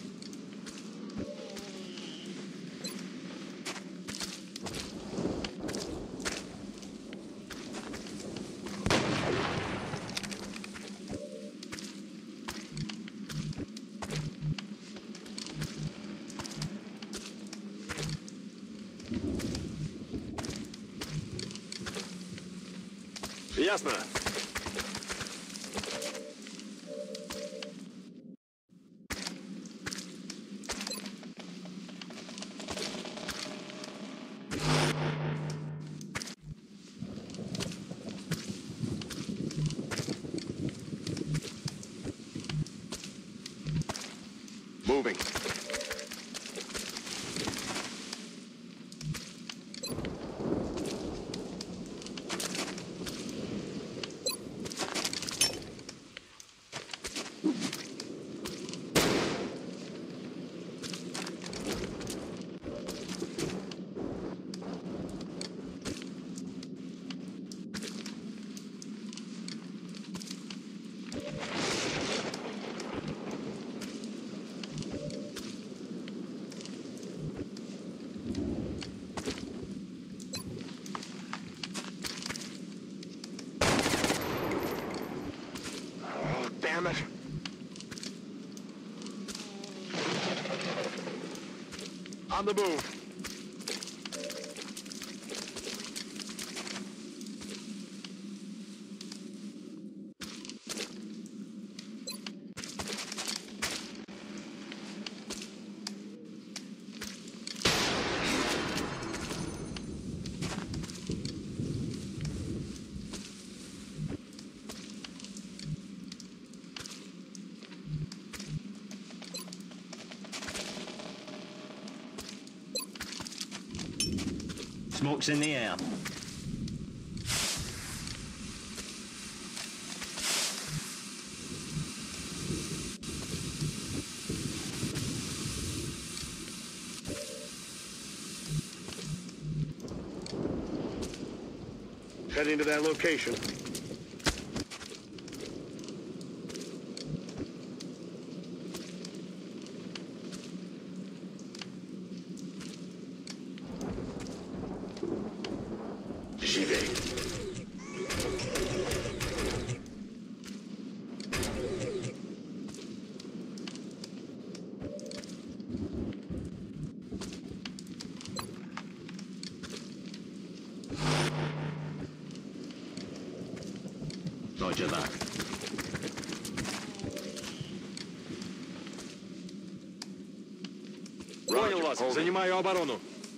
Ясно. moving. Damn it. On the move. Smoke's in the air. Heading to that location. J'y vais. Roger that. Понял вас. Занимаю оборону.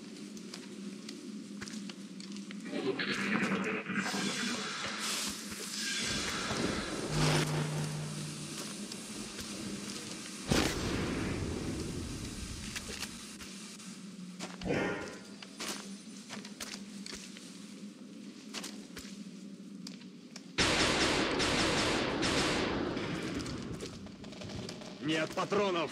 Нет патронов.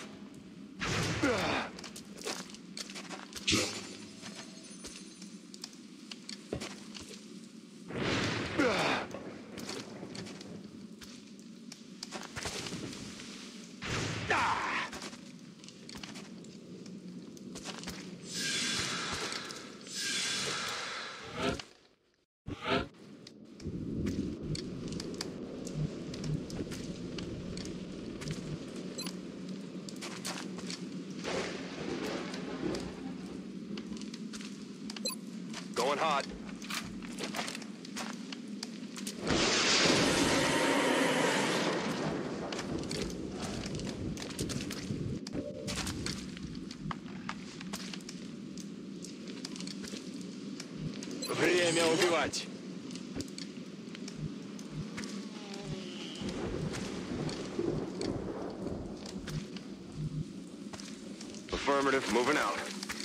Going hot. Время убивать. Affirmative, moving out.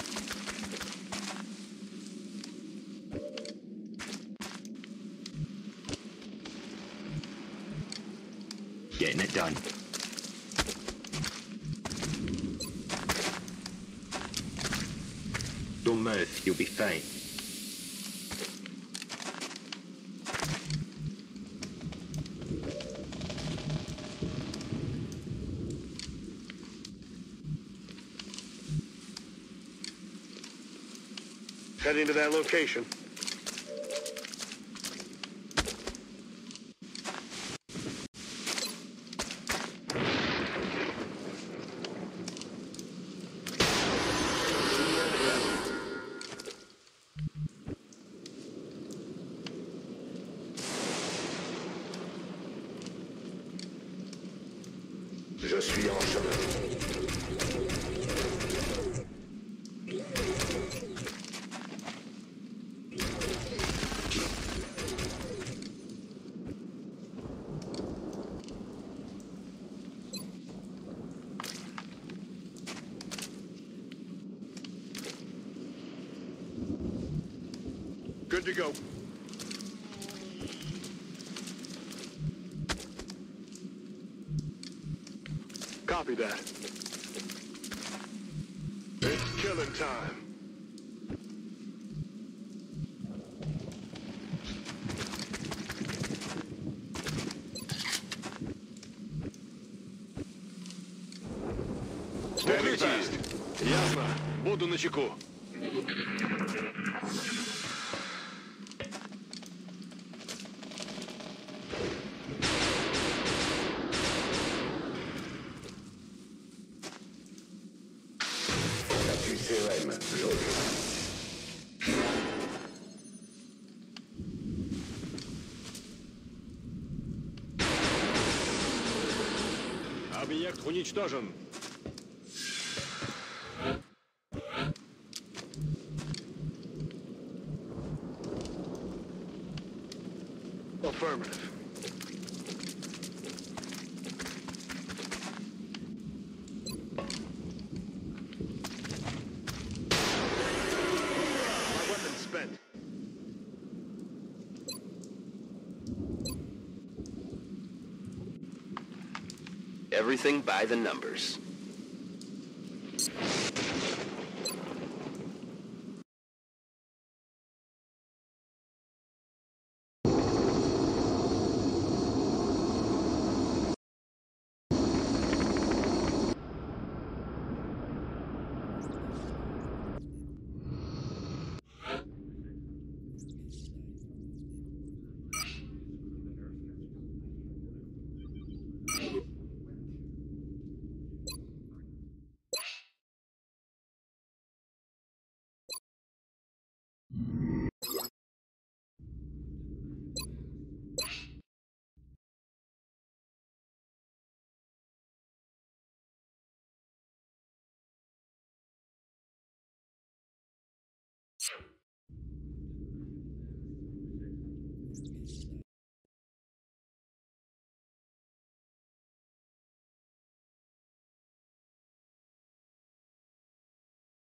Getting it done. Don't move, you'll be fine. Heading to that location. Je suis en chemin. Good to go. Copy that. It's killing time. Standing fast. Ясно. Буду начеку. L'appui C R M, jauge. Объект уничтожен. Affirmative. My weapon's spent. Everything by the numbers.